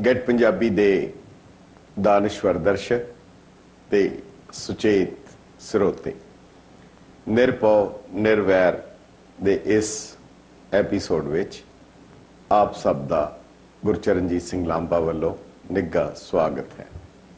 Gate Punjabi दे दानश्वर दर्शक ते सुचेत स्रोते निरभौ निर्वैर दे इस एपीसोड विच आप सब दा गुरचरणजीत सिंह लांबा वालों निघा स्वागत है।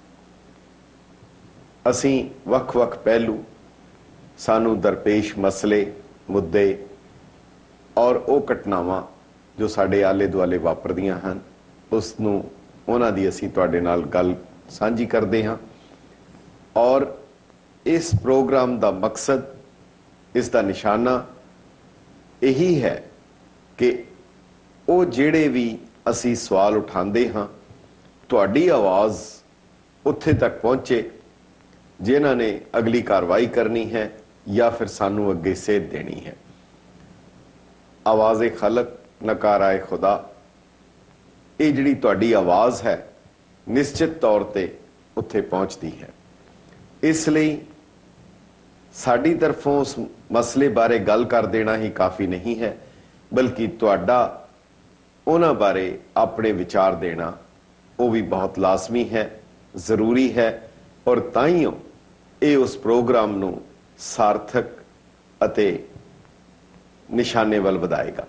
असीं वख-वख पहलू सानू दरपेश मसले मुद्दे और वो घटनावां जो साडे आले दुआले वापरदियां हन उसनूं उन्हां दी असीं तुहाडे नाल गल सांझी करदे हां और इस प्रोग्राम दा मकसद इसका निशाना यही है कि वो जिहड़े भी असी सवाल उठाते हाँ तुहाडी आवाज़ उत्थे तक पहुँचे जिन्हां ने अगली कार्रवाई करनी है या फिर सानू अगे सेध देनी है। आवाज़े खलक नकाराए खुदा ये जिहड़ी तुहाडी आवाज़ है निश्चित तौर पर उत्थे पहुँचती है। इसलिए साडी तरफों उस मसले बारे गल कर देना ही काफ़ी नहीं है, बल्कि तुहाडा उन्हां बारे अपने विचार देना वो भी बहुत लाजमी है, ज़रूरी है और ताइयों ये उस प्रोग्राम नूं सार्थक अते निशाने वल वधाएगा।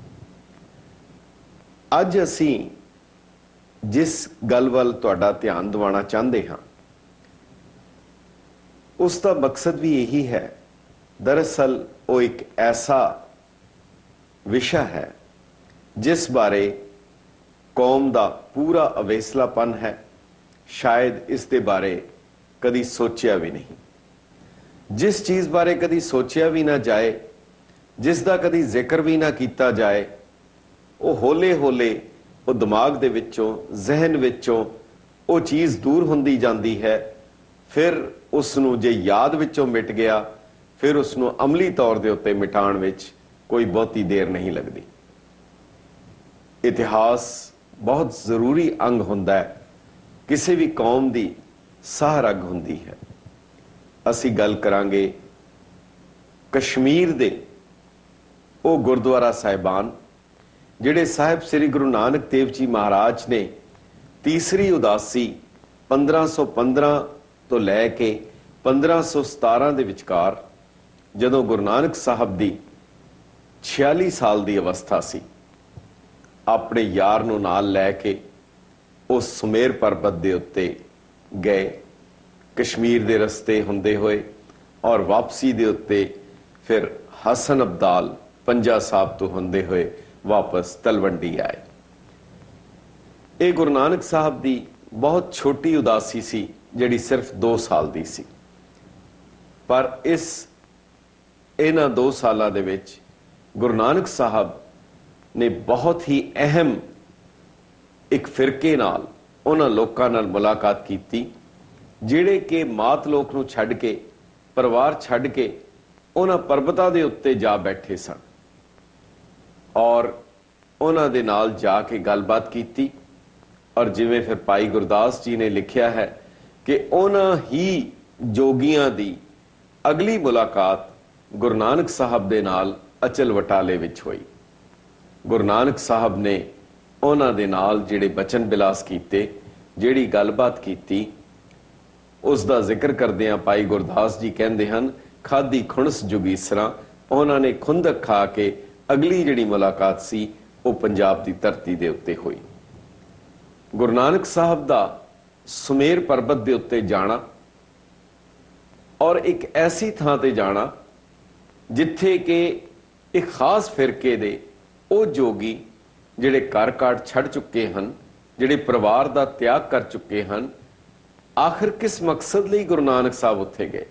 अज असीं जिस गल वल तुहाडा ध्यान दिवाना चाहते हाँ उसका मकसद भी यही है। दरअसल वो एक ऐसा विषय है जिस बारे कौम का पूरा अवेसलापन है, शायद इसके बारे कदी सोचा भी नहीं। जिस चीज़ बारे कदी सोचा भी ना जाए, जिसका कदी जिक्र भी ना किया जाए, वो होले होले वो दिमाग दे विचों जहन विचों वो चीज़ दूर होंदी जाती है। फिर उसनूं जे याद विचों मिट गया फिर उसनूं अमली तौर के उत्ते मिटाण विच कोई बहुती देर नहीं लगती। इतिहास बहुत ज़रूरी अंग हुंदा है, किसी भी कौम की साह रग हुंदी है। असी गल करांगे कश्मीर दे वो गुरुद्वारा साहिबान जिहड़े साहिब श्री गुरु नानक देव जी महाराज ने तीसरी उदासी 1515 तो लैके 1517 के विचकार जदों गुरु नानक साहब की 46 साल की अवस्था सी अपने यार नूं नाल लैके उस सुमेर पर्वत के उत्ते गए, कश्मीर के रस्ते हुंदे होए और वापसी के उत्ते फिर हसन अब्दाल पंजा साहब तो हुंदे होए वापस तलवंडी आए। ये गुरु नानक साहब की बहुत छोटी उदासी सी जिहड़ी सिर्फ 2 साल की सी, पर इस इन्हां 2 सालों दे विच गुरु नानक साहब ने बहुत ही अहम एक फिरके नाल उन्हां लोकां नाल मुलाकात की जिहड़े कि मात लोक नूं छड्ड के परिवार छड्ड के उन्हां पर्वतां दे उत्ते जा बैठे सन और उन्हां दे नाल जाके गलबात की। और जिवें फिर भाई गुरदास जी ने लिखिया है कि उन्हां ही जोगियां दी अगली मुलाकात गुरु नानक साहब दे नाल अचल वटाले विच होई। गुरु नानक साहब ने उन्हां दे नाल जिहड़े बचन बिलास कीते, जिहड़ी गलबात कीती, उसका जिक्र करदियां भाई गुरदास जी कहंदे हन खादी खुणस जुगीसरा उन्हां ने खुंदक खा के अगली जिहड़ी मुलाकात सी वो पंजाब की धरती दे उत्ते हुई। गुरु नानक साहब दा सुमेर पर्वत के उत्ते जाना और एक ऐसी थां ते जाना जिथे कि एक खास फिरके दे वो जोगी जिहड़े घर काट छड़ चुके हैं, जिहड़े परिवार का त्याग कर चुके हैं, आखिर किस मकसद लई गुरु नानक साहब उत्थे गए।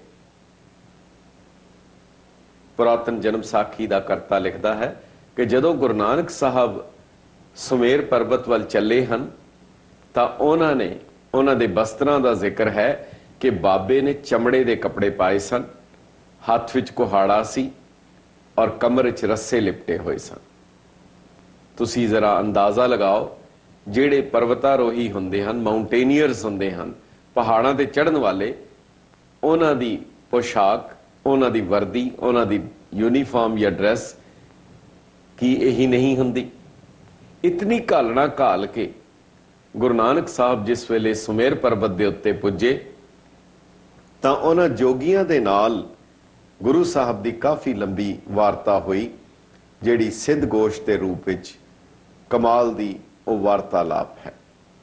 पुरातन जन्म साखी का करता लिखता है कि जदों गुरु नानक साहब सुमेर पर्वत वाल चले हैं तो उन्होंने उन्हां दे वस्त्रां का जिक्र है कि बाबे ने चमड़े के कपड़े पाए सन, हाथ विच कुहाड़ा सी और कमर विच रस्से लिपटे हुए सन। तुसी जरा अंदाजा लगाओ जिहड़े पर्वतारोही हुंदे हन, माउंटेनियर्स हुंदे हन, पहाड़ां ते चढ़न वाले, उन्हां दी पोशाक, उन्हां दी वर्दी, उन्हां दी यूनीफॉर्म या ड्रेस की यही नहीं हुंदी। इतनी घालना घाल के गुरु नानक साहब जिस वेले सुमेर पर्वत के उत्ते पुजे तो उन्होंने जोगियां दे नाल गुरु साहब की काफ़ी लंबी वार्ता हुई, जिहड़ी सिद्ध गोश के रूप विच कमाल दी वो वार्तालाप है।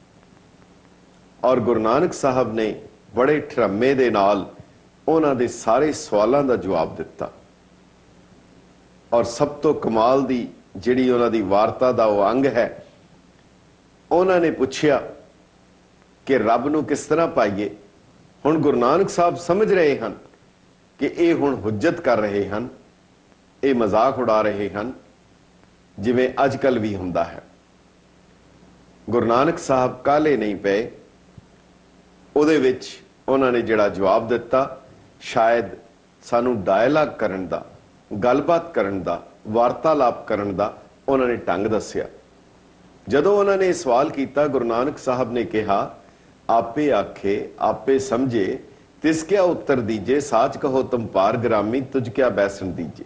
और गुरु नानक साहब ने बड़े ठरमे दे नाल उन्हां दे सारे सवालों का जवाब दिता। और सब तो कमाल दी जिहड़ी उन्हां दी वार्ता का वो अंग है, उन्होंने पूछया कि रब नूं किस तरह पाइए। हुण गुरु नानक साहब समझ रहे हैं कि ये हुण हुज्जत कर रहे हैं, ये मजाक उड़ा रहे हैं, जिवें अजकल भी हुंदा है। गुरु नानक साहब काले नहीं पे, उहदे विच उन्होंने जिहड़ा जवाब दिता, शायद सानू डायलॉग करन दा, गलबात करन दा, वार्तालाप करन दा उन्होंने ढंग दस्या। जदों उन्होंने सवाल किया, गुरु नानक साहब ने कहा, आपे आखे आपे समझे तिस क्या उत्तर दीजे, साच कहो तुम पार ग्रामी तुझ क्या बैसन दीजे।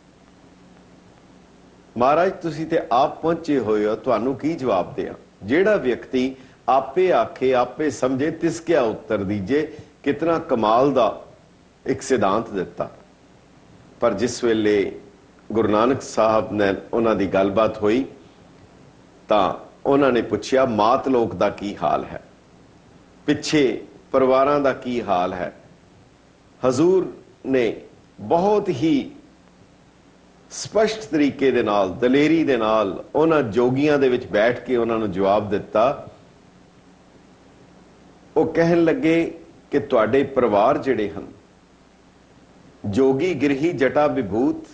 महाराज तुसी ते आप पहुंचे हुए हो, तुहानू की जवाब दिया। जेड़ा व्यक्ति आपे आखे आपे समझे तिस क्या उत्तर दीजे, कितना कमाल दा एक सिद्धांत दिता। पर जिस वेले गुरु नानक साहब ने उन्हां दी गलबात हुई तां उन्होंने पूछया मात लोक दा की हाल है, पिछे परिवारां दा की हाल है। हजूर ने बहुत ही स्पष्ट तरीके दे नाल, दलेरी दे नाल उन्हां जोगियां दे विच बैठ के उन्हां नूं जवाब दिता। वो कहन लगे कि तुहाडे परिवार जिहड़े हन, जोगी गिरही जटा विभूत,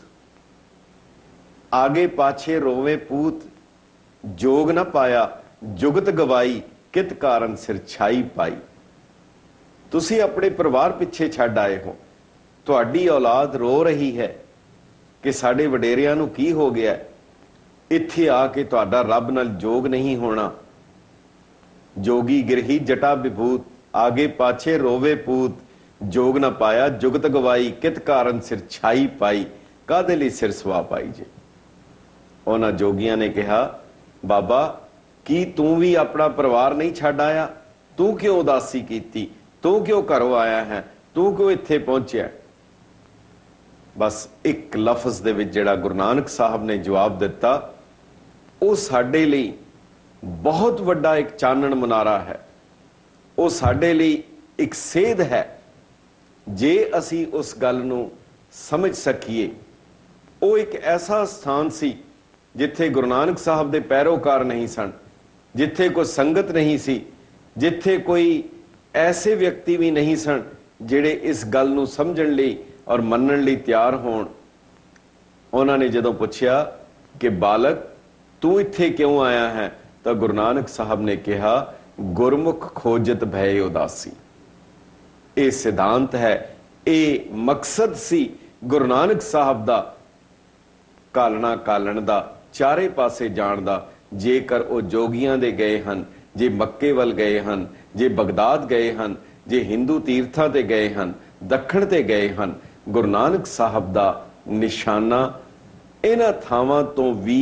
आगे पाछे रोवे पूत, जोग न पाया जुगत गवाई, कित कारण सिर छाई पाई। तुसी अपने परिवार पिछे छड्ड आए हो, तुहाडी औलाद रो रही है कि साडे वडेरियां नूं की हो गया, इत्थे आके तुहाडा रब नाल जोग नहीं होना। जोगी गिरही जटा विभूत, आगे पाछे रोवे पूत, जोग न पाया जुगत गवाई, कित कारण सिर छाई पाई। कादे लई सिर सवा पाई जे। उन्हां जोगियां ने कहा, बाबा की तू भी अपना परिवार नहीं छड्ड आया, तू क्यों उदासी कीती, तू क्यों घरों आया है, तू क्यों इत्थे पहुंचया। बस एक लफ्ज दे विच जिहड़ा गुरु नानक साहब ने जवाब दिता, वो साडे लई बहुत वड्डा एक चानण मुनारा है, वो साडे लई एक सेध है। जे असी उस गल नूं समझ सकीए, वो एक ऐसा स्थान सी जिथे गुरु नानक साहब दे पैरोकार नहीं सन, जिथे कोई संगत नहीं सी, जिथे कोई ऐसे व्यक्ति भी नहीं सन जिहड़े इस गल नूं समझण लई और मनण लई तैयार होण। उन्होंने जदों पुछया कि बालक तू इत्थे क्यों आया है, तो गुरु नानक साहब ने कहा, गुरमुख खोजत भय उदासी। ये सिद्धांत है, ये मकसद सी गुरु नानक साहब दा कालना कालन दा, चारे पासे जाण दा। जेकर वो जोगियां दे गए हन, जे मक्के वल गए हन, जे बगदाद गए हन, जे हिंदू तीर्थां ते गए हन, दक्षिण ते गए हन, गुरु नानक साहब दा निशाना इन्हां थावां तो भी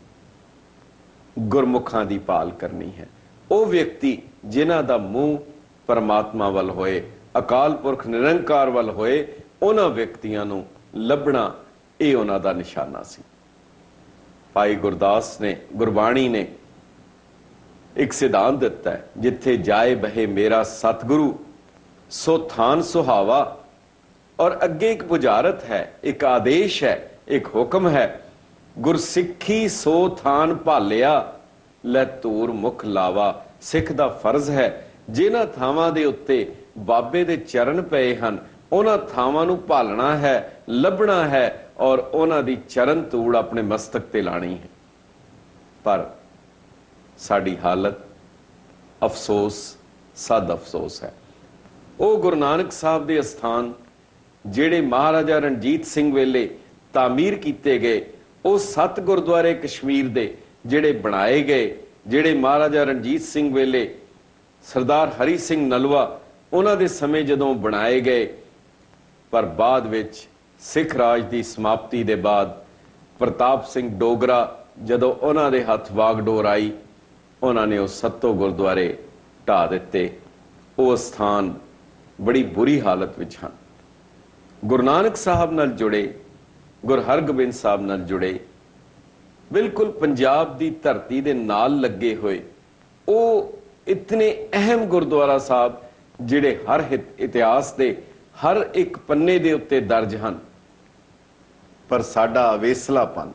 गुरमुखां दी पाल करनी है। वो व्यक्ति जिन्हां दा मुंह परमात्मा वल होए, अकाल पुरख निरंकार वल होए, उन्हां व्यक्तियां नूं लभना ये उन्हां दा निशाना सी। भाई गुरदास ने, गुरबाणी ने एक सिद्धांत दिता है, जिथे जाए बहे मेरा सतगुरु सो थान सुहावा। और अगे एक बुझारत है, एक आदेश है, एक हुक्म है, गुरसिੱਖੀ सो थान भालिया लै धूर मुख लावा। सिख दा फर्ज है, जिन्हां थावां दे उत्ते बाबे दे चरण पए हन, उन्हां थावां नूं भालना है, लभना है और उन्हां दी चरण धूड़ अपने मस्तक ते लानी है। पर साडी हालत अफसोस, सद अफसोस है। वो गुरु नानक साहब दे अस्थान जिहड़े महाराजा रणजीत सिंह वेले तामीर कीते गए, वो 7 गुरुद्वारे कश्मीर दे जिहड़े बनाए गए, जिहड़े महाराजा रणजीत सिंह वेले सरदार हरी सिंह नलवा उन्हां दे समय जदों बनाए गए, पर बाद विच सिख राज की समाप्ति के बाद प्रताप सिंह डोगरा जदों उन्हां दे हथ वागडोर आई, उन्होंने उस सत्तो गुरुद्वारे ढा दिते। वो स्थान बड़ी बुरी हालत विच हैं। गुरु नानक साहब नाल जुड़े, गुरु हरगोबिंद साहब नाल जुड़े, बिल्कुल पंजाब की धरती दे नाल लगे हुए वो इतने अहम गुरुद्वारा साहब जिहड़े हर इतिहास दे हर एक पन्ने दे उत्ते दर्ज हैं, पर साडा अवेसलापन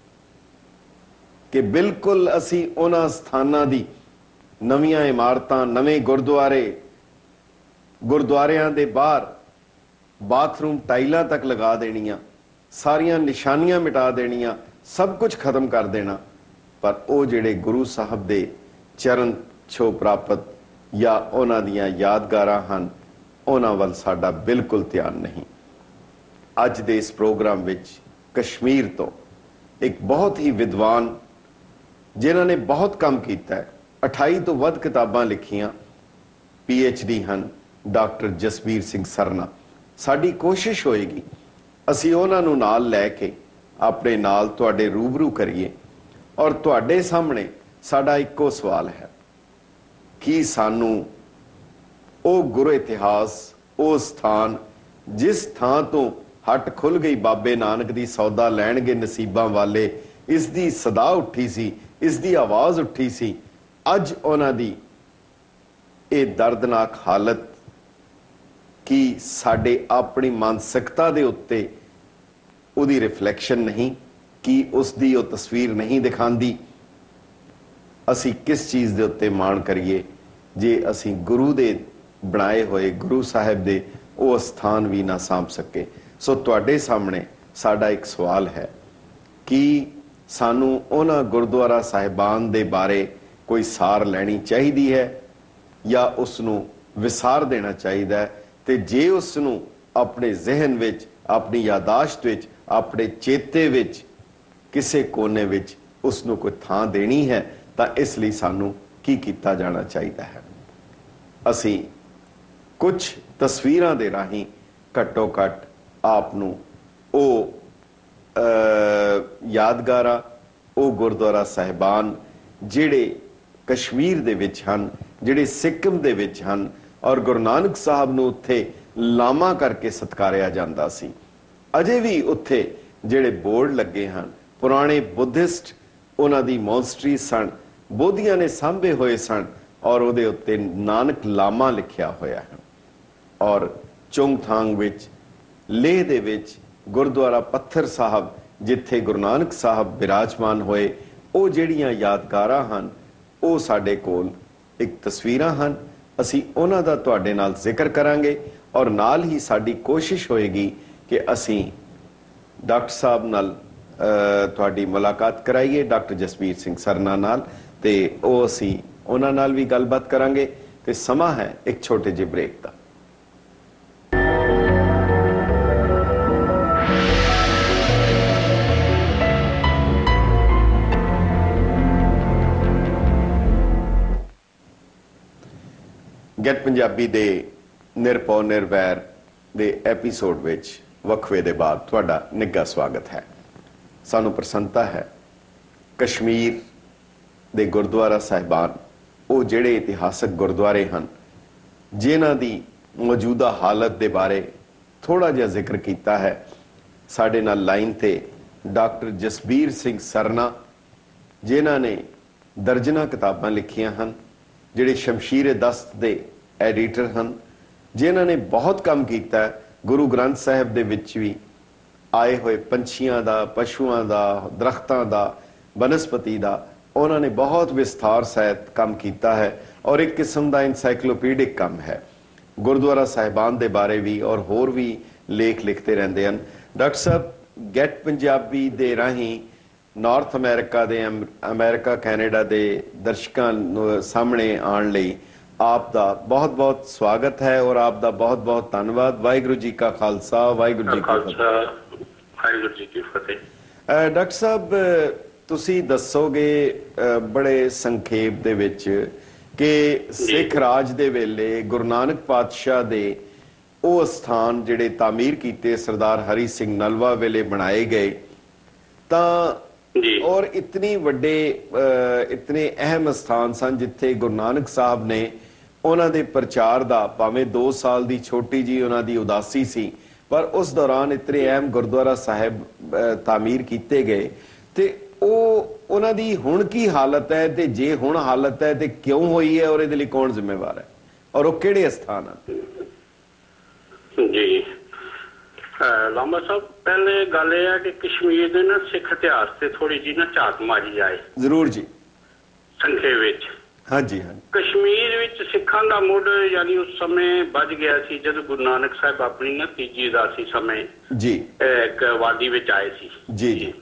कि बिल्कुल असी उन्हां स्थानां दी नवीं इमारतां, नवें गुरुद्वारे, गुरुद्वारियां दे बाहर बाथरूम टाइलां तक लगा देनियां, सारियां निशानियां मिटा देनियां, सब कुछ खत्म कर देना, पर वो जिहड़े गुरु साहब दे चरण छो प्राप्त या उन्हां दियां यादगारां हन, उन्हां वल साडा बिल्कुल ध्यान नहीं। अज दे इस प्रोग्राम विच कश्मीर तो एक बहुत ही विद्वान जिन्हां ने बहुत काम कीता है, 28 तो वध किताबां लिखियां, PhD हन, डॉक्टर जसबीर सिंह सरना। साडी कोशिश होएगी असी उन्हां नूं नाल लैके अपने नाल तुहाडे रूबरू करिए और तुहाडे सामने साडा इक्को सवाल है कि सानू ओ गुरु इतिहास, ओ स्थान जिस थां तो हट खुल गई बाबे नानक दी सौदा लैणगे नसीबां वाले, इस दी सदा उठी सी, इस दी आवाज़ उठी सी, अज उन्हां दी ये दर्दनाक हालत कि साडे अपनी मानसिकता दे उत्ते उहदी रिफ्लैक्शन नहीं, कि उसदी वो तस्वीर नहीं दिखांदी। असी किस चीज़ दे उत्ते मान करिए जे असी गुरु दे बनाए हुए गुरु साहिब दे वो स्थान भी ना सांभ सके। सो तुहाडे सामने साडा एक सवाल है कि सानू उन्हां गुरुद्वारा साहिबान दे बारे कोई सार लैनी चाहिदी है या उसनू विसार देना चाहिदा है, ते जे उसनू अपने जहन विच, अपनी यादाश्त विच, अपने चेते विच किसी कोने विच उसनू कोई थां देनी है, तो इसलिए सानू की कीता जाना चाहिदा है। असी कुछ तस्वीरां दे राही घट्टो घट आपनू ओ यादगारा, ओ गुरुद्वारा साहिबान जिहड़े कश्मीर दे विच हन, जिहड़े सिक्किम दे विच हन और गुरु नानक साहब नूं उत्थे लामा करके सत्कारिया जांदा सी, अजे भी उत्थे जिहड़े बोर्ड लगे हन, पुराने बुद्धिस्ट उन्हां दी मॉन्स्ट्री सन, बोधियां ने सांभे होए सन और उहदे उत्ते नानक लामा लिखिया होया है। और चुंगथांग विच, लेह दे विच गुरुद्वारा पत्थर साहब जिथे गुरु नानक साहब विराजमान होए, वो जिहड़ियां यादगारां हन, वो साडे कोल एक तस्वीरां हन। असी उन्हां दा तुहाडे नाल जिक्र करांगे और नाल ही साडी कोशिश होएगी कि असी डॉक्टर साहब नाल तुहाडी मुलाकात कराइए, डॉक्टर जसबीर सिंह सरना नाल, ते वो असी उन्हां नाल भी गलबात करांगे। ते समा है एक छोटे जे ब्रेक दा। गैट पंजाबी दे निरपौ निर्वैर दे एपीसोड विच वक्फे दे बाद तुहाडा निੱਘਾ स्वागत है। सानू प्रसन्नता है कश्मीर दे गुरुद्वारा साहिबान, वो जिहड़े इतिहासक गुरुद्वारे हैं जिन्हां दी मौजूदा हालत दे बारे थोड़ा जिहा जिक्र किया है। साडे नाल लाइन ते डॉक्टर जसबीर सिंह सरना जिन्हां ने दर्जना किताबां लिखियां हैं, जिहड़े शमशीर दस्त दे एडिटर हैं, जिन्हां ने बहुत काम किया है गुरु ग्रंथ साहिब दे विच भी आए हुए पंछियां दा, पशुआं दा, दरख्तां दा, बनस्पति दा उन्होंने बहुत विस्तार सहित काम किया है और एक किस्म का इनसाइक्लोपीडिक काम है। गुरुद्वारा साहिबान दे बारे भी और होर भी लेख लिखते रहते हैं। डॉक्टर साहब, गैट पंजाबी दे राही नॉर्थ अमेरिका दे, अमेरिका कैनेडा दे दर्शकों सामने आने लई आप दा बहुत बहुत स्वागत है और आप दा बहुत बहुत धन्यवाद। वाहिगुरू जी का खालसा, वाहिगुरू जी की फतेह। डॉक्टर साहब, तुसी दसोगे बड़े संखेप दे विच कि सिख राज दे वेले गुरु नानक पातशाह दे वो स्थान जिहड़े तामीर कीते सरदार हरी सिंह नलवा वेले बनाए गए, तां जी और इतनी ਵੱਡੇ इतने अहम स्थान सन जिथे गुरु नानक साहब ने ਉਹਨਾਂ ਦੇ ਪ੍ਰਚਾਰ ਦਾ ਭਾਵੇਂ 2 ਸਾਲ ਦੀ ਛੋਟੀ ਜੀ ਉਹਨਾਂ ਦੀ ਉਦਾਸੀ ਸੀ ਪਰ ਉਸ ਦੌਰਾਨ ਇਤਨੇ ਅਹਿਮ ਗੁਰਦੁਆਰਾ ਸਾਹਿਬ ਤਾਮੀਰ ਕੀਤੇ ਗਏ ਤੇ ਉਹ ਉਹਨਾਂ ਦੀ ਹੁਣ ਕੀ ਹਾਲਤ ਹੈ ਤੇ ਜੇ ਹੁਣ ਹਾਲਤ ਹੈ ਤੇ ਕਿਉਂ ਹੋਈ ਹੈ ਔਰ ਇਹਦੇ ਲਈ ਕੌਣ ਜ਼ਿੰਮੇਵਾਰ ਹੈ ਔਰ ਉਹ ਕਿਹੜੇ ਸਥਾਨ ਹਨ ਜੀ ਲਾਮਾ ਸਾਹਿਬ ਪਹਿਲੇ ਗੱਲ ਇਹ ਹੈ ਕਿ ਕਸ਼ਮੀਰ ਦੇ ਨਾ ਸਿੱਖ ਇਤਿਹਾਸ ਤੇ ਥੋੜੀ ਜੀ ਨਾ ਝਾਤ ਮਾਰੀ ਜਾਏ ਜ਼ਰੂਰ ਜੀ ਸੰਖੇਪ ਵਿੱਚ ਹਾਂਜੀ ਹਾਂ ਕਸ਼ਮੀਰ ਵਿੱਚ ਸਿੱਖਾਂ ਦਾ ਮੁੱਢ ਯਾਨੀ ਉਸ ਸਮੇਂ ਵੱਜ ਗਿਆ ਸੀ ਜਦੋਂ ਗੁਰੂ ਨਾਨਕ ਸਾਹਿਬ ਆਪਣੀ ਨਾ ਤੀਜੀ ਉਦਾਸੀ ਸਮੇਂ ਜੀ ਇੱਕ ਵਾਦੀ ਵਿੱਚ ਆਏ ਸੀ ਜੀ ਜੀ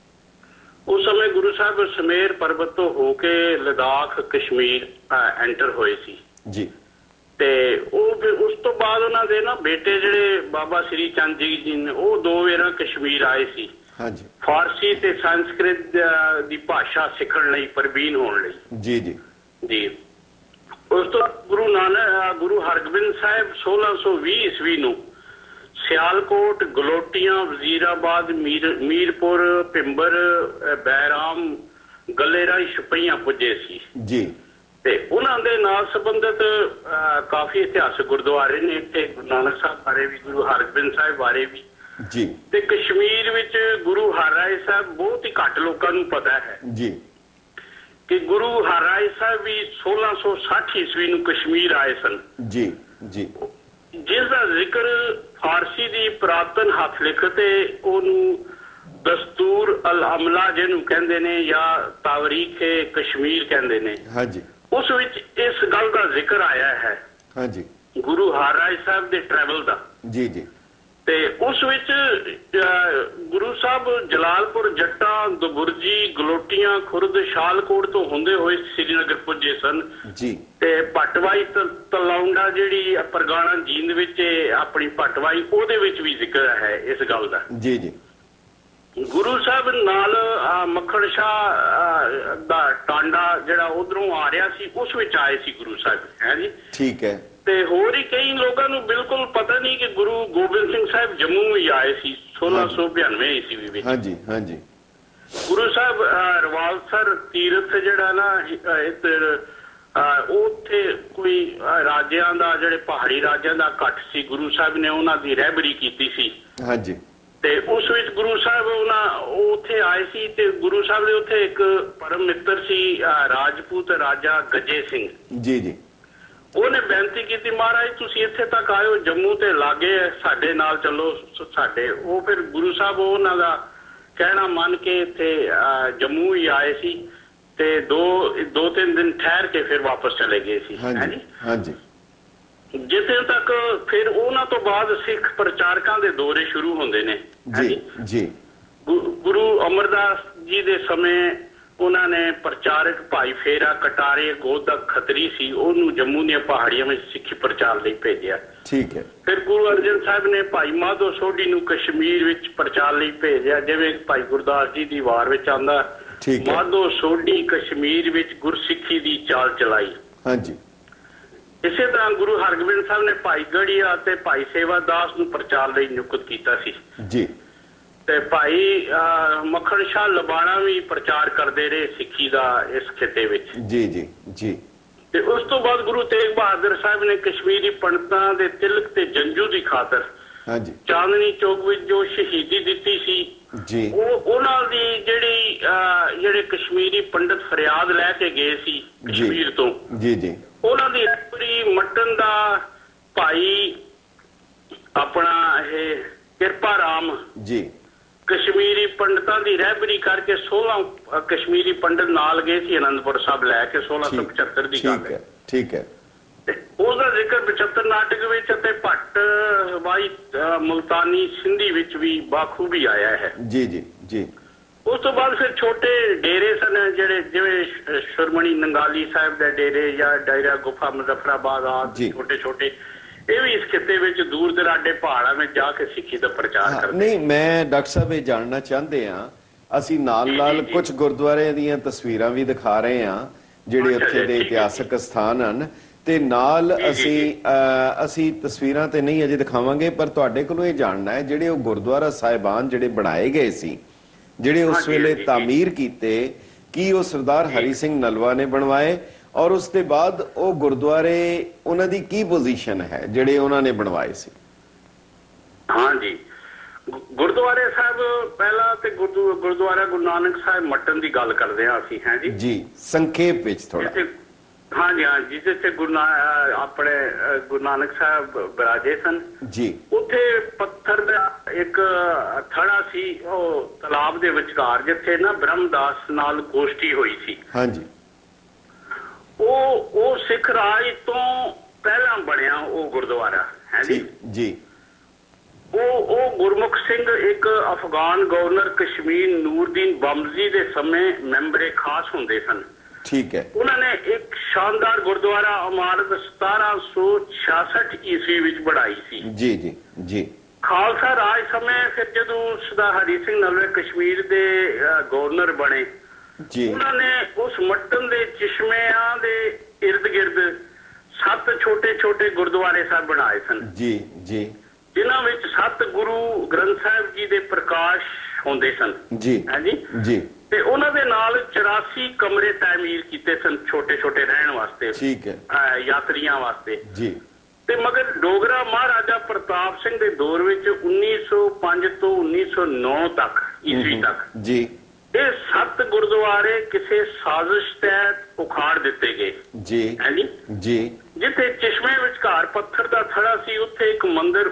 ਉਸ ਸਮੇਂ ਗੁਰੂ ਸਾਹਿਬ ਸਮੇਰ ਪਰਬਤ ਤੋਂ ਹੋ ਕੇ ਲਦਾਖ ਕਸ਼ਮੀਰ ਐਂਟਰ ਹੋਏ ਸੀ ਜੀ ਤੇ ਉਹ ਫਿਰ ਉਸ ਤੋਂ ਬਾਅਦ ਉਹਨਾਂ ਦੇ ਨਾ ਬੇਟੇ ਜਿਹੜੇ ਬਾਬਾ ਸ੍ਰੀ ਚੰਦ ਜੀ ਨੇ ਉਹ 2 ਵਾਰ ਕਸ਼ਮੀਰ ਆਏ ਸੀ ਹਾਂਜੀ ਫਾਰਸੀ ਤੇ ਸੰਸਕ੍ਰਿਤ ਦੀ ਭਾਸ਼ਾ ਸਿੱਖਣ ਲਈ ਪ੍ਰਬੀਨ ਹੋਣ ਲਈ ਜੀ ਜੀ ਜੀ ਉਸ ਤੋਂ ਗੁਰੂ ਹਰਗੋਬਿੰਦ ਸਾਹਿਬ 1620 ਈਸਵੀ ਨੂੰ ਸਿਆਲਕੋਟ ਗਲੋਟੀਆਂ ਵਜ਼ੀਰਾਬਾਦ ਮੀਰਪੁਰ ਭਿੰਬਰ ਬੈਰਾਮ ਗੱਲੇਰਾਈ ਛਪਈਆਂ ਪੁੱਜੇ ਸੀ ਜੀ ਤੇ ਉਹਨਾਂ ਦੇ ਨਾਲ ਸੰਬੰਧਿਤ ਕਾਫੀ ਇਤਿਹਾਸਕ ਗੁਰਦੁਆਰੇ ਨੇ ਇੱਥੇ ਗੁਰੂ ਨਾਨਕ ਸਾਹਿਬ ਬਾਰੇ ਵੀ ਗੁਰੂ ਹਰਗੋਬਿੰਦ ਸਾਹਿਬ ਬਾਰੇ ਵੀ ਜੀ ਤੇ ਕਸ਼ਮੀਰ ਵਿੱਚ ਗੁਰੂ ਹਰਰਾਏ ਸਾਹਿਬ ਬਹੁਤ ਹੀ ਘੱਟ ਲੋਕਾਂ ਨੂੰ ਪਤਾ ਹੈ ਜੀ ਕਿ ਗੁਰੂ ਹਰਰਾਏ ਸਾਹਿਬ ਵੀ 1660 ਈਸਵੀ ਨੂੰ ਕਸ਼ਮੀਰ ਆਏ ਸਨ ਜੀ ਜੀ ਜਿਸ ਦਾ ਜ਼ਿਕਰ ਫਾਰਸੀ ਦੀ ਪੁਰਾਤਨ ਹੱਥ ਲਿਖਤ ਤੇ ਉਹਨੂੰ ਦਸਤੂਰ ਅਲ ਅਮਲਾ ਜਿਹਨੂੰ ਕਹਿੰਦੇ ਨੇ ਜਾਂ ਤਾਵਰੀਖ ਕਸ਼ਮੀਰ ਕਹਿੰਦੇ ਨੇ ਹਾਂਜੀ ਉਸ ਵਿੱਚ ਇਸ ਗੱਲ ਦਾ ਜ਼ਿਕਰ ਆਇਆ ਹੈ ਹਾਂਜੀ ਗੁਰੂ ਹਰਰਾਏ ਸਾਹਿਬ ਦੇ ਟਰੈਵਲ ਦਾ ਜੀ ਜੀ ਤੇ ਉਸ ਵਿੱਚ ਗੁਰੂ ਸਾਹਿਬ ਜਲਾਲਪੁਰ ਜੱਟਾਂ ਦੁਬੁਰਜੀ ਗਲੋਟੀਆਂ ਖੁਰਦ ਸ਼ਾਲਕੋਟ ਤੋਂ ਹੁੰਦੇ ਹੋਏ ਸ੍ਰੀਨਗਰ ਪੁੱਜੇ ਸਨ ਜੀ ਤੇ ਪਟਵਾਈ ਤਲੌਂਡਾ ਜਿਹੜੀ ਪਰਗਾਣਾ ਜੀਂਦ ਵਿੱਚ ਆਪਣੀ ਪਟਵਾਈ ਉਹਦੇ ਵਿੱਚ ਵੀ ਜ਼ਿਕਰ ਹੈ ਇਸ ਗੱਲ ਦਾ ਜੀ ਜੀ ਗੁਰੂ ਸਾਹਿਬ ਨਾਲ ਮੱਖਣ ਸ਼ਾਹ ਦਾ ਟਾਂਡਾ ਜਿਹੜਾ ਉਧਰੋਂ ਆ ਰਿਹਾ ਸੀ ਉਸ ਵਿੱਚ ਆਏ ਸੀ ਗੁਰੂ ਸਾਹਿਬ ਹੈ ਜੀ ਠੀਕ ਹੈ ਤੇ ਹੋਰ ਹੀ ਕਈ ਲੋਕਾਂ ਨੂੰ ਬਿਲਕੁਲ ਪਤਾ ਨਹੀਂ ਕਿ ਗੁਰੂ ਗੋਬਿੰਦ ਸਿੰਘ ਸਾਹਿਬ ਜੰਮੂ ਵੀ ਆਏ ਸੀ 1692 ਈਸਵੀ ਵਿੱਚ ਹਾਂਜੀ ਹਾਂਜੀ ਗੁਰੂ ਸਾਹਿਬ ਰਵਾਲਸਰ ਤੀਰਥ ਜਿਹੜਾ ਨਾ ਇੱਧਰ ਉੱਥੇ ਕੋਈ ਰਾਜਿਆਂ ਦਾ ਜਿਹੜੇ ਪਹਾੜੀ ਰਾਜਿਆਂ ਦਾ ਇਕੱਠ ਸੀ ਗੁਰੂ ਸਾਹਿਬ ਨੇ ਉਹਨਾਂ ਦੀ ਰਹਿਬਰੀ ਕੀਤੀ ਸੀ ਹਾਂਜੀ ਤੇ ਉਸ ਵਿੱਚ ਗੁਰੂ ਸਾਹਿਬ ਉਹ ਉੱਥੇ ਆਏ ਸੀ ਤੇ ਗੁਰੂ ਸਾਹਿਬ ਦੇ ਉੱਥੇ ਇੱਕ ਪਰਮ ਮਿੱਤਰ ਸੀ ਰਾਜਪੂਤ ਰਾਜਾ ਗੱਜੇ ਸਿੰਘ ਜੀ ਜੀ ਉਹਨੇ ਬੇਨਤੀ ਕੀਤੀ ਮਹਾਰਾਜ ਤੁਸੀਂ ਇੱਥੇ ਤੱਕ ਆਇਓ ਜੰਮੂ ਤੇ ਲਾਗੇ ਸਾਡੇ ਨਾਲ ਚੱਲੋ ਸਾਡੇ ਉਹ ਫਿਰ ਗੁਰੂ ਸਾਹਿਬ ਉਹਨਾਂ ਦਾ ਕਹਿਣਾ ਮੰਨ ਕੇ ਇੱਥੇ ਜੰਮੂ ਹੀ ਆਏ ਸੀ ਤੇ 2-3 ਦਿਨ ਠਹਿਰ ਕੇ ਫਿਰ ਵਾਪਸ ਚਲੇ ਗਏ ਸੀ ਹਾਂਜੀ ਹਾਂਜੀ ਜਿੱਥੇ ਤੱਕ ਫਿਰ ਉਹਨਾਂ ਤੋਂ ਬਾਅਦ ਸਿੱਖ ਪ੍ਰਚਾਰਕਾਂ ਦੇ ਦੌਰੇ ਸ਼ੁਰੂ ਹੁੰਦੇ ਨੇ ਜੀ ਜੀ ਗੁਰੂ ਅਮਰਦਾਸ ਜੀ ਦੇ ਸਮੇਂ ਉਹਨਾਂ ਨੇ ਪ੍ਰਚਾਰਕ ਭਾਈ ਫੇਰਾ ਕਟਾਰੇ ਗੋਦਕ ਖੱਤਰੀ ਸੀ ਉਹਨੂੰ ਜੰਮੂ ਦੀਆਂ ਪਹਾੜੀਆਂ ਵਿੱਚ ਸਿੱਖੀ ਪ੍ਰਚਾਰ ਲਈ ਭੇਜਿਆ ਠੀਕ ਹੈ ਫਿਰ ਗੁਰੂ ਅਰਜਨ ਸਾਹਿਬ ਨੇ ਭਾਈ ਮਾਧੋ ਸੋਢੀ ਨੂੰ ਕਸ਼ਮੀਰ ਵਿੱਚ ਪ੍ਰਚਾਰ ਲਈ ਭੇਜਿਆ ਜਿਵੇਂ ਭਾਈ ਗੁਰਦਾਸ ਜੀ ਦੀ ਵਾਰ ਵਿੱਚ ਆਉਂਦਾ ਮਾਧੋ ਸੋਢੀ ਕਸ਼ਮੀਰ ਵਿੱਚ ਗੁਰਸਿੱਖੀ ਦੀ ਚਾਲ ਚਲਾਈ ਹਾਂਜੀ ਇਸੇ ਤਰ੍ਹਾਂ ਗੁਰੂ ਹਰਗੋਬਿੰਦ ਸਾਹਿਬ ਨੇ ਭਾਈ ਗੜੀਆ ਤੇ ਭਾਈ ਸੇਵਾ ਦਾਸ ਨੂੰ ਪ੍ਰਚਾਰ ਲਈ ਨਿਯੁਕਤ ਕੀਤਾ ਸੀ ਜੀ ਤੇ ਭਾਈ ਮੱਖਣ ਸ਼ਾਹ ਲਬਾਣਾ ਵੀ ਪ੍ਰਚਾਰ ਕਰਦੇ ਰਹੇ ਸਿੱਖੀ ਦਾ ਇਸ ਖਿੱਤੇ ਵਿੱਚ ਜੀ ਜੀ ਜੀ ਤੇ ਉਸ ਤੋਂ ਬਾਅਦ ਗੁਰੂ ਤੇਗ ਬਹਾਦਰ ਸਾਹਿਬ ਨੇ ਕਸ਼ਮੀਰੀ ਪੰਡਤਾਂ ਦੇ ਤਿਲਕ ਤੇ ਜੰਜੂ ਦੀ ਖਾਤਰ ਹਾਂਜੀ ਚਾਂਦਨੀ ਚੌਕ ਵਿੱਚ ਜੋ ਸ਼ਹੀਦੀ ਦਿੱਤੀ ਸੀ ਜੀ ਉਹਨਾਂ ਦੀ ਜਿਹੜੇ ਕਸ਼ਮੀਰੀ ਪੰਡਤ ਫਰਿਆਦ ਲੈ ਕੇ ਗਏ ਸੀ ਕਸ਼ਮੀਰ ਤੋਂ ਜੀ ਜੀ ਉਹਨਾਂ ਦੀ ਪੂਰੀ ਮਟਨ ਦਾ ਭਾਈ ਆਪਣਾ ਇਹ ਕਿਰਪਾ ਰਾਮ ਜੀ ਕਸ਼ਮੀਰੀ ਪੰਡਤਾਂ ਦੀ ਰਹਿਬਰੀ ਕਰਕੇ 16 ਕਸ਼ਮੀਰੀ ਪੰਡਤ ਨਾਲ ਗਏ ਸੀ ਅਨੰਦਪੁਰ ਸਾਹਿਬ ਲੈ ਕੇ 1675 ਦੀ ਗੱਲ ਹੈ ਠੀਕ ਹੈ ਉਹਦਾ ਜ਼ਿਕਰ 75 ਨਾਟਕ ਵਿੱਚ ਅਤੇ ਭੱਟ ਬਾਈ ਮੁਲਤਾਨੀ ਸਿੰਧੀ ਵਿੱਚ ਵੀ ਬਾਖੂਬੀ ਆਇਆ ਹੈ ਜੀ ਜੀ ਜੀ ਉਸ ਤੋਂ ਬਾਅਦ ਫਿਰ ਛੋਟੇ ਡੇਰੇ ਸਨ ਜਿਹੜੇ ਜਿਵੇਂ ਸ਼ੁਰਮਣੀ ਨੰਗਾਲੀ ਸਾਹਿਬ ਦੇ ਡੇਰੇ ਜਾਂ ਡਾਇਰਾ ਗੁਫਾ ਮੁਜ਼ੱਫਰਾਬਾਦ ਆਦਿ ਛੋਟੇ ਛੋਟੇ ਇਹ ਵੀ ਇਸ ਖਿੱਤੇ ਵਿੱਚ ਦੂਰ ਦਰਾਡੇ ਪਹਾੜਾਂ ਵਿੱਚ ਜਾ ਕੇ ਸਿੱਖੀ ਦਾ ਪ੍ਰਚਾਰ ਕਰਦੇ ਨਹੀਂ ਮੈਂ ਡਾਕਟਰ ਸਾਹਿਬ ਇਹ ਜਾਣਨਾ ਚਾਹੁੰਦੇ ਆ ਅਸੀਂ ਨਾਲ ਕੁਝ ਗੁਰਦੁਆਰਿਆਂ ਦੀਆਂ ਤਸਵੀਰਾਂ ਵੀ ਦਿਖਾ ਰਹੇ ਆ ਜਿਹੜੇ ਉੱਥੇ ਦੇ ਇਤਿਹਾਸਕ ਸਥਾਨ ਹਨ ਤੇ ਨਾਲ ਅਸੀਂ ਤਸਵੀਰਾਂ ਤੇ ਨਹੀਂ ਅਜੇ ਦਿਖਾਵਾਂਗੇ ਪਰ ਤੁਹਾਡੇ ਕੋਲੋਂ ਇਹ ਜਾਣਨਾ ਹੈ ਜਿਹੜੇ ਉਹ ਗੁਰਦੁਆਰਾ ਸਾਹਿਬਾਨ ਜਿਹੜੇ ਬਣਾਏ ਗਏ ਸੀ ਜਿਹੜੇ ਉਸ ਵੇਲੇ ਤਾਮੀਰ ਕੀਤੇ, ਕੀ ਉਹ ਸਰਦਾਰ ਹਰੀ ਸਿੰਘ ਨਲਵਾ ਨੇ ਬਣਵਾਏ, ਔਰ ਉਸ ਦੇ ਬਾਅਦ ਉਹ ਗੁਰਦੁਆਰੇ ਉਹਨਾਂ ਦੀ ਕੀ ਪੋਜੀਸ਼ਨ ਹੈ ਜਿਹੜੇ ਉਹਨਾਂ ਨੇ ਬਣਵਾਏ ਸੀ? हाँ जी, गुरुद्वारे साहब पहला ते गुरुद्वारा गुरु नानक साहब मटन की गल करते हैं असीं, हैं जी जी, संक्षेप विच थोड़ा। हाँ जी, हाँ जी, जिथे अपने गुरु नानक साहब विराजे सन जी, उथे पत्थर दा एक थड़ा सी तलाब दे विचकार, जिथे ना ब्रह्मदास नाल गोष्ठी हुई सी। हाँ जी, वो सिख राज तो पहला बनया वो गुरुद्वारा, है जी जी। वो गुरमुख सिंह एक अफगान गवर्नर कश्मीर नूरदीन बम्बजी दे समय मैंबरे खास होंदे सन। ठीक है। उन्होंने एक शानदार गुरुद्वारा इमारत 1766 ईस्वी विच बढ़ाई सी। जी जी जी। खालसा राज समय फिर जदों सरदार हरी सिंह नलवे कश्मीर दे गवर्नर बने जी, उन्होंने उस मट्टन दे चिश्मियां दे इर्द गिर्द 7 छोटे छोटे गुरुद्वारे साहब बनाए सन जी जी, जिन्हां विच 7 गुरु ग्रंथ साहिब जी दे प्रकाश होंदे सन जी, है जी जी। ते उन्हां दे नाल 84 कमरे तामीर कीते सन छोटे छोटे रहण वास्ते, ठीक है, यात्रियां वास्ते जी। ते मगर डोगरा महाराजा प्रताप सिंह दे दौर विच 1905 तो 1909 तक ईस्वी तक जी, ये 7 गुरुद्वारे किसी साजिश तहत उखाड़ दिते गए जी, है जी जी। जिथे चिश्मे विचकार पत्थर का थड़ा सी, उत्थे एक मंदिर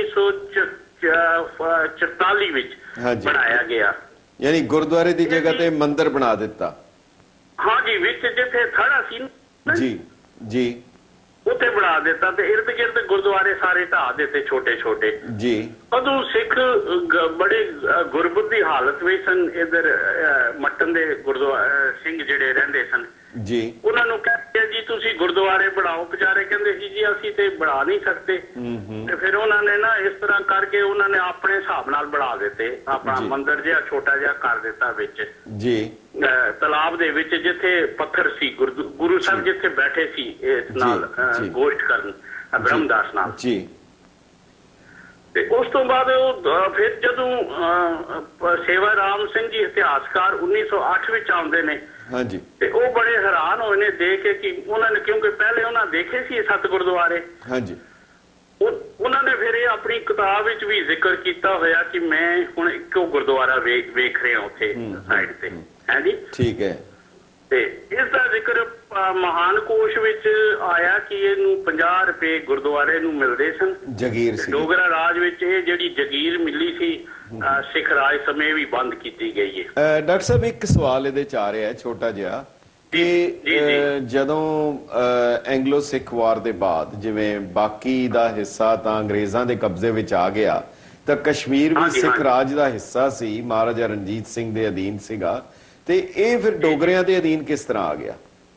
1944 विच बनाया गया, यानी गुरुद्वारे की जगह ते मंदिर बना दिता। हाँ जी, विच जिथे थड़ा सी जी जी, उत्थे बना दिता ते इर्द गिर्द गुरुद्वारे सारे ढा दिते छोटे छोटे जी। उदों सिख बड़े गुरबत की हालत में सन। इधर मट्टन दे गुरुद्वारे सिंह जिहड़े रहिंदे सन जी, उन्होंने कहा जी तुसी गुरुद्वारे बढ़ाओ। बेचारे कहंदे सी जी असीं ते बढ़ा नहीं सकते। ते फिर उन्होंने ना इस तरह करके उन्होंने अपने हिसाब नाल बढ़ा दिते, अपना मंदिर जिहा छोटा जिहा कर दिता विच जी, तलाब दे विच जिथे पत्थर सी, गुरु साहब जिथे बैठे सी इस नाल गोष्ठ करन ब्रह्मदास नाल जी। ते उस तो बाद फिर जदों सेवा राम सिंह जी इतिहासकार 1908 विच आउंदे ने, हाँ जी, ते वो बड़े हैरान होए ने देख के कि उन्होंने, क्योंकि पहले उन्होंने देखे सी 7 गुरुद्वारे, हाँ जी। उन्होंने फिर ये अपनी किताब विच भी जिक्र किया होया कि मैं हुण इक्को गुरुद्वारा वेख रहा उत्थे साइड ते, है जी, ठीक है। ते इसदा जिक्र महान कोश विच आया कि इहनूं 50 रुपए गुरुद्वारे नूं मिलदे सन जगीर सी। डोगरा राज विच ये जिहड़ी जगीर मिली सी सिख राज समय भी बंद की गई है। डॉक्टर साहब एक सवाल इहदे च आ रहा है छोटा जिहा कि जदों एंग्लो सिख वार दे बाद जिवें बाकी दा हिस्सा तां अंग्रेज़ां दे कब्जे विच आ गया, तां कश्मीर भी सिख राज दा हिस्सा सी, महाराजा रणजीत सिंह दे अधीन सीगा, ते ये फिर डोगरियां दे अधीन किस तरह आ गया?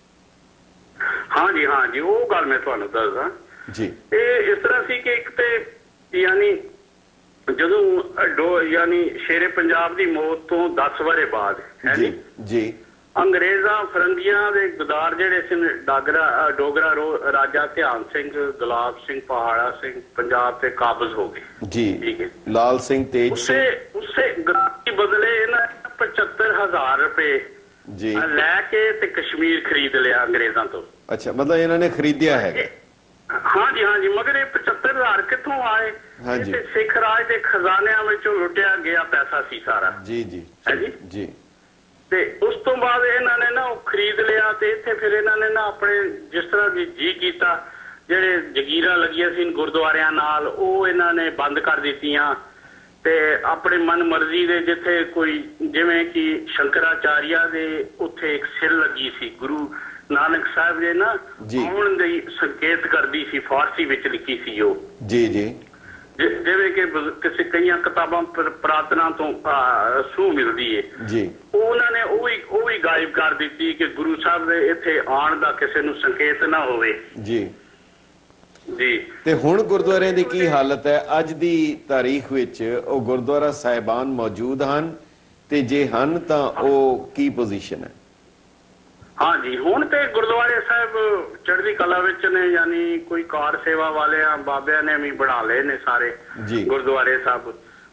हाँ जी, हाँ जी, वो गल मैं तुहानूं दसदा जी। ये इस तरह सी कि एक ते यानी जदों यानी शेरे पंजाब की मौत तो 10 वरे बाद, है जी जी, अंग्रेज़ां फरंगियां दे गदार जिहड़े सन डोगरा राजा ध्यान सिंह, गुलाब सिंह, पहाड़ा सिंह पंजाब ते काबज हो गए जी, ठीक है। लाल सिंह तेज सिंह उससे गद्दारी बदले इन्हां 75,000 रुपए जी लैके ते कश्मीर खरीद लिया अंग्रेज़ां तो। अच्छा, मतलब इन्होंने खरीदिया है? हाँ जी, हाँ जी, मगर ये 75,000 कितों आए? हाँ जी, सिख राज के खजानिया में लुटिया गया पैसा सी सारा जी जी, है जी जी। ते उस तो बाद इन्होंने ना खरीद लिया ते इत्थे फिर इन्होंने ना अपने जिस तरह जी कीता, जेड़े जगीरां लगियां सी गुरुद्वारियां नाल वो इन्होंने बंद कर दित्तियां ते अपने मन मर्जी दे जिथे कोई जिवें कि शंकराचार्य दे उत्थे एक सिर लगी सी गुरु नानक साहब ने ना आउण दी संकेत करदी सी, फारसी विच लिखी सी वो जी जी, जिवें कि किसी कई किताबां प्रार्थना तो सूह मिलदी है जी, उन्होंने वो भी गायब कर दी कि गुरु साहब दे इत्थे आण दा किसी नूं संकेत ना होवे जी जी। ते हुण गुरुद्वारे दी की हालत है अज दी तारीख विच? ओ गुरुद्वारा साहिबान मौजूद हन ते जे हन तां ओ की पोजीशन है? हाँ जी, हुण ते गुरुद्वारे साहब चढ़दी कला विच ने, यानी कोई कार सेवा वाले बाबिया ने भी बना ले ने सारे गुरुद्वारे साहब।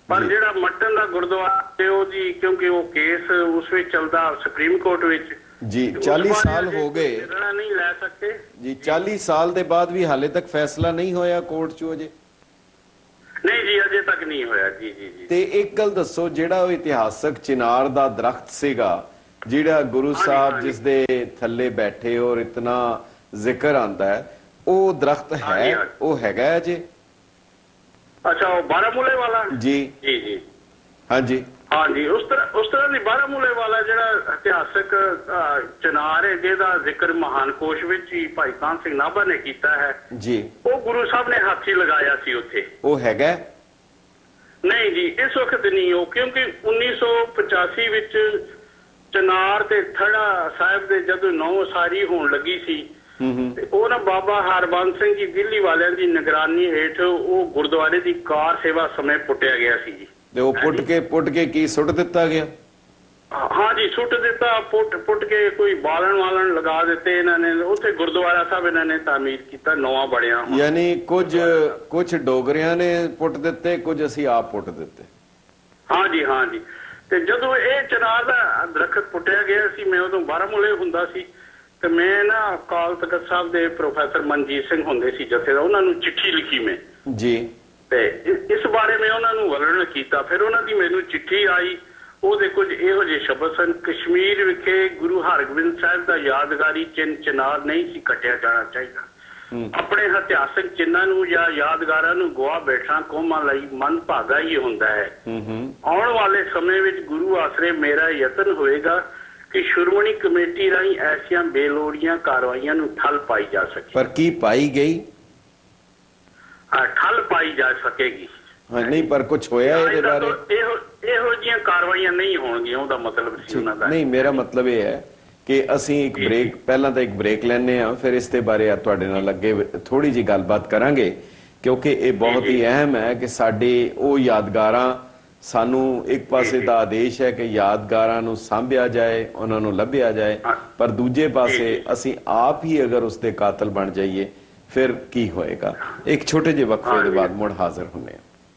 पर ਜਿਹੜਾ ਮੱਟਨ ਦਾ ਗੁਰਦੁਆਰਾ ਤੇ ਉਹਦੀ ਕਿਉਂਕਿ ਉਹ ਕੇਸ ਉਸ ਵਿੱਚ ਚੱਲਦਾ ਸੁਪਰੀਮ ਕੋਰਟ ਵਿੱਚ जी 40 साल हो गए नहीं ले सकते जी 40 साल के बाद भी हाले तक फैसला नहीं होया कोर्ट चो अजे नहीं जी अजे तक नहीं होया जी जी जी ते एक गल दसो जेड़ा वो इतिहासक चिनार दा दरख्त सीगा जेड़ा गुरु साहब जिस दे थल्ले बैठे और इतना जिक्र आंदा है वो दरख्त है वो हैगा अजे अच्छा वो बारामूले वाला जी जी जी हाँ जी हाँ जी उस तरह ਦੀ ਬਾਰਾਮੂਲੇ ਵਾਲਾ ਜਿਹੜਾ ਇਤਿਹਾਸਕ ਚਨਾਰ ਹੈ ਜਿਹਦਾ ਜ਼ਿਕਰ ਮਹਾਨ ਕੋਸ਼ ਵਿੱਚ ਹੀ ਭਾਈ ਕਾਨ ਸਿੰਘ ਨਾਭਾ ਨੇ ਕੀਤਾ ਹੈ ਜੀ ਉਹ ਗੁਰੂ ਸਾਹਿਬ ਨੇ ਹੱਥੀ ਲਗਾਇਆ ਸੀ ਉੱਥੇ ਉਹ ਹੈਗਾ ਨਹੀਂ ਜੀ ਇਸ ਵਕਤ ਨਹੀਂ ਉਹ ਕਿਉਂਕਿ 1985 ਵਿੱਚ ਚਨਾਰ ਤੇ ਥੜਾ ਸਾਹਿਬ ਦੇ ਜਦੋਂ ਨੌ ਸਾਰੀ ਹੋਣ ਲੱਗੀ ਸੀ ਤੇ ਉਹ ਨਾ ਬਾਬਾ ਹਰਬੰਸ ਸਿੰਘ ਜੀ ਦਿੱਲੀ ਵਾਲਿਆਂ ਦੀ ਨਿਗਰਾਨੀ ਹੇਠ ਉਹ ਗੁਰਦੁਆਰੇ ਦੀ ਕਾਰ ਸੇਵਾ ਸਮੇਂ ਪੁੱਟਿਆ ਗਿਆ ਸੀ ਜੀ ਤੇ ਉਹ ਪੁੱਟ ਕੇ ਕੀ ਸੁੱਟ ਦਿੱਤਾ ਗਿਆ ਹਾਂ ਜੀ ਸੁੱਟ ਦਿੱਤਾ ਪੁੱਟ ਕੇ ਕੋਈ ਬਾਲਣ ਵਾਲਣ ਲਗਾ ਦਿੱਤੇ ਇਹਨਾਂ ਨੇ ਉੱਥੇ ਗੁਰਦੁਆਰਾ ਸਾਹਿਬ ਇਹਨਾਂ ਨੇ ਤਾਮੀਰ ਕੀਤਾ ਨਵਾਂ ਬਣਿਆ ਯਾਨੀ ਕੁਝ ਡੋਗਰਿਆਂ ਨੇ ਪੁੱਟ ਦਿੱਤੇ ਕੁਝ ਅਸੀਂ ਆਪ ਪੁੱਟ ਦਿੱਤੇ ਹਾਂ ਜੀ ਤੇ ਜਦੋਂ ਇਹ ਚਨਾਰ ਦਾ ਦਰਖਤ ਪੁੱਟਿਆ ਗਿਆ ਸੀ ਮੈਂ ਉਦੋਂ ਬਾਰਾਮੂਲੇ ਹੁੰਦਾ ਸੀ ਤੇ ਮੈਂ ਨਾ ਅਕਾਲ ਤਖਤ ਸਾਹਿਬ ਦੇ ਪ੍ਰੋਫੈਸਰ ਮਨਜੀਤ ਸਿੰਘ ਹੁੰਦੇ ਸੀ ਜਥੇ ਦਾ ਉਹਨਾਂ ਨੂੰ ਚਿੱਠੀ ਲਿਖੀ ਮੈਂ ਜੀ ਤੇ ਇਸ ਬਾਰੇ ਮੈਂ ਉਹਨਾਂ ਨੂੰ ਵਰਣਨ ਕੀਤਾ ਫਿਰ ਉਹਨਾਂ ਦੀ ਮੈਨੂੰ ਚਿੱਠੀ ਆਈ ਉਹਦੇ ਕੁਝ ਇਹੋ ਜਿਹੇ ਸ਼ਬਦ ਸਨ ਕਸ਼ਮੀਰ ਵਿਖੇ ਗੁਰੂ ਹਰਗੋਬਿੰਦ ਸਾਹਿਬ ਦਾ ਯਾਦਗਾਰੀ ਚਿਨਾਰ ਨਹੀਂ ਸੀ ਕੱਟਿਆ ਜਾਣਾ ਚਾਹੀਦਾ ਆਪਣੇ ਇਤਿਹਾਸਕ ਚਿੰਨ੍ਹਾਂ ਨੂੰ ਜਾਂ ਯਾਦਗਾਰਾਂ ਨੂੰ ਗਵਾ ਬੈਠਣਾ ਕੌਮਾਂ ਲਈ ਮਨ ਭਾਗਾ ਹੀ ਹੁੰਦਾ ਹੈ ਆਉਣ ਵਾਲੇ ਸਮੇਂ ਵਿੱਚ ਗੁਰੂ ਆਸਰੇ ਮੇਰਾ ਯਤਨ ਹੋਏਗਾ ਕਿ ਸ਼੍ਰੋਮਣੀ ਕਮੇਟੀ ਰਾਹੀਂ ਐਸੀਆਂ ਬੇਲੋੜੀਆਂ ਕਾਰਵਾਈਆਂ ਨੂੰ ਠੱਲ ਪਾਈ ਜਾ ਸਕੇ ਪਰ ਕੀ ਪਾਈ ਗਈ ਠੱਲ ਪਾਈ ਜਾ ਸਕੇਗੀ ਨਹੀਂ ਪਰ ਕੁਝ ਹੋਇਆ ਇਹਦੇ ਬਾਰੇ ਇਹੋ ਜਿਹੀਆਂ ਕਾਰਵਾਈਆਂ ਨਹੀਂ ਹੋਣਗੀਆਂ ਉਹਦਾ ਮਤਲਬ ਸੀ ਉਹਨਾਂ ਦਾ ਨਹੀਂ ਮੇਰਾ ਮਤਲਬ ਇਹ ਹੈ ਕਿ ਅਸੀਂ ਇੱਕ ਬ੍ਰੇਕ ਪਹਿਲਾਂ ਤਾਂ ਇੱਕ ਬ੍ਰੇਕ ਲੈਣੇ ਆ ਫਿਰ ਇਸ ਦੇ ਬਾਰੇ ਤੁਹਾਡੇ ਨਾਲ ਅੱਗੇ ਥੋੜੀ ਜੀ ਗੱਲਬਾਤ ਕਰਾਂਗੇ ਕਿਉਂਕਿ ਇਹ ਬਹੁਤ ਹੀ ਅਹਿਮ ਹੈ ਕਿ ਸਾਡੇ ਉਹ ਯਾਦਗਾਰਾਂ ਸਾਨੂੰ ਇੱਕ ਪਾਸੇ ਦਾ ਆਦੇਸ਼ ਹੈ ਕਿ ਯਾਦਗਾਰਾਂ ਨੂੰ ਸਾਂਭਿਆ ਜਾਏ ਉਹਨਾਂ ਨੂੰ ਲੱਭਿਆ ਜਾਏ ਪਰ ਦੂਜੇ ਪਾਸੇ ਅਸੀਂ ਆਪ ਹੀ ਅਗਰ ਉਸ ਦੇ ਕਾਤਲ ਬਣ ਜਾਈਏ ਫਿਰ ਕੀ ਹੋਏਗਾ ਇੱਕ ਛੋਟੇ ਜਿਹੇ ਵਕਫੇ ਦੇ ਬਾਅਦ ਮੁੜ ਹਾਜ਼ਰ ਹੁੰਨੇ ਆ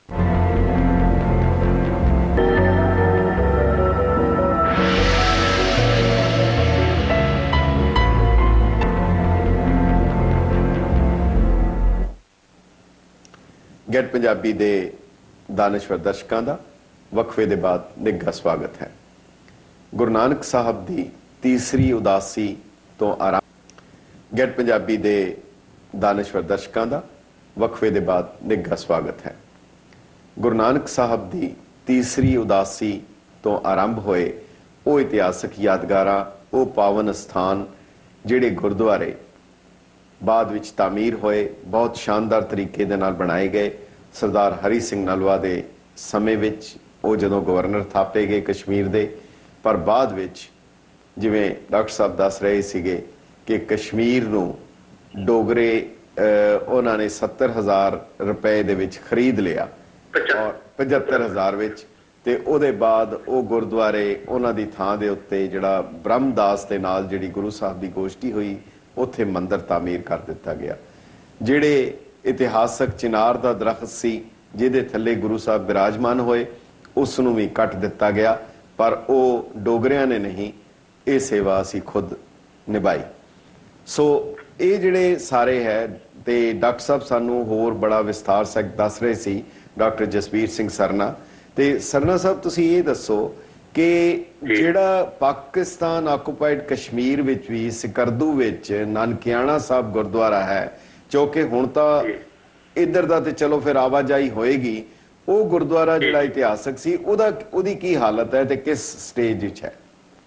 ਗੈਟ ਪੰਜਾਬੀ ਦੇ ਦਾਨਿਸ਼ਵਰ ਦਰਸ਼ਕਾਂ ਦਾ ਵਕਫੇ ਦੇ ਬਾਅਦ ਨਿੱਘਾ ਸਵਾਗਤ ਹੈ ਗੁਰੂ ਨਾਨਕ ਸਾਹਿਬ ਦੀ ਤੀਸਰੀ ਉਦਾਸੀ ਤੋਂ ਆਰੰਭ ਗੈਟ ਪੰਜਾਬੀ ਦੇ ਦਾਨਿਸ਼ਵਰ ਦਰਸ਼ਕਾਂ ਦਾ ਵਕਫੇ ਦੇ ਬਾਅਦ ਨਿੱਘਾ ਸਵਾਗਤ ਹੈ ਗੁਰੂ ਨਾਨਕ ਸਾਹਿਬ ਦੀ ਤੀਸਰੀ ਉਦਾਸੀ ਤੋਂ ਆਰੰਭ ਹੋਏ ਉਹ ਇਤਿਹਾਸਕ ਯਾਦਗਾਰਾਂ ਉਹ ਪਾਵਨ ਸਥਾਨ ਜਿਹੜੇ ਗੁਰਦੁਆਰੇ ਬਾਅਦ ਵਿੱਚ ਤਾਮੀਰ ਹੋਏ ਬਹੁਤ ਸ਼ਾਨਦਾਰ ਤਰੀਕੇ ਦੇ ਨਾਲ ਬਣਾਏ ਗਏ ਸਰਦਾਰ ਹਰੀ ਸਿੰਘ ਨਲਵਾ ਦੇ ਸਮੇਂ ਵਿੱਚ ਉਹ ਜਦੋਂ ਗਵਰਨਰ ਥਾਪੇ ਗਏ ਕਸ਼ਮੀਰ ਦੇ ਪਰ ਬਾਅਦ ਵਿੱਚ ਜਿਵੇਂ ਡਾਕਟਰ ਸਾਹਿਬ ਦੱਸ ਰਹੇ ਸੀਗੇ ਕਿ ਕਸ਼ਮੀਰ ਨੂੰ ਡੋਗਰੇ ਉਹਨਾਂ ਨੇ 70,000 ਰੁਪਏ ਦੇ ਵਿੱਚ ਖਰੀਦ ਲਿਆ ਔਰ 75,000 ਵਿੱਚ ਤੇ ਉਹਦੇ ਬਾਅਦ ਉਹ ਗੁਰਦੁਆਰੇ ਉਹਨਾਂ ਦੀ ਥਾਂ ਦੇ ਉੱਤੇ ਜਿਹੜਾ ਬ੍ਰਹਮਦਾਸ ਦੇ ਨਾਲ ਜਿਹੜੀ ਗੁਰੂ ਸਾਹਿਬ ਦੀ ਗੋਸ਼ਟੀ ਹੋਈ ਉੱਥੇ ਮੰਦਰ ਤਾਮੀਰ ਕਰ ਦਿੱਤਾ ਗਿਆ ਜਿਹੜੇ ਇਤਿਹਾਸਕ ਚਿਨਾਰ ਦਾ ਦਰਖਤ ਸੀ ਜਿਹਦੇ ਥੱਲੇ ਗੁਰੂ ਸਾਹਿਬ ਬਿਰਾਜਮਾਨ ਹੋਏ ਉਸ ਨੂੰ ਵੀ ਕੱਟ ਦਿੱਤਾ ਗਿਆ ਪਰ ਉਹ ਡੋਗਰਿਆਂ ਨੇ ਨਹੀਂ ਇਹ ਸੇਵਾ ਅਸੀਂ ਖੁਦ ਨਿਭਾਈ ਸੋ ਇਹ ਜਿਹੜੇ ਸਾਰੇ ਹੈ ਤੇ ਡਾਕਟਰ ਸਾਹਿਬ ਸਾਨੂੰ ਹੋਰ ਬੜਾ ਵਿਸਥਾਰ ਸਹਿਤ ਦੱਸ ਰਹੇ ਸੀ ਡਾਕਟਰ ਜਸਬੀਰ ਸਿੰਘ ਸਰਨਾ ਤੇ ਸਰਨਾ ਸਾਹਿਬ ਤੁਸੀਂ ਇਹ ਦੱਸੋ ਕਿ ਜਿਹੜਾ ਪਾਕਿਸਤਾਨ ਆਕੂਪਾਈਡ ਕਸ਼ਮੀਰ ਵਿੱਚ ਵੀ ਸਕਰਦੂ ਵਿੱਚ ਨਾਨਕਿਆਣਾ ਸਾਹਿਬ ਗੁਰਦੁਆਰਾ ਹੈ ਜੋ ਕਿ ਹੁਣ ਤਾਂ ਇੱਧਰ ਦਾ ਤੇ ਚਲੋ ਫਿਰ ਆਵਾਜਾਈ ਹੋਏਗੀ ਉਹ ਗੁਰਦੁਆਰਾ ਜਿਹੜਾ ਇਤਿਹਾਸਕ ਸੀ ਉਹਦੀ ਕੀ ਹਾਲਤ ਹੈ ਤੇ ਕਿਸ ਸਟੇਜ ਵਿੱਚ ਹੈ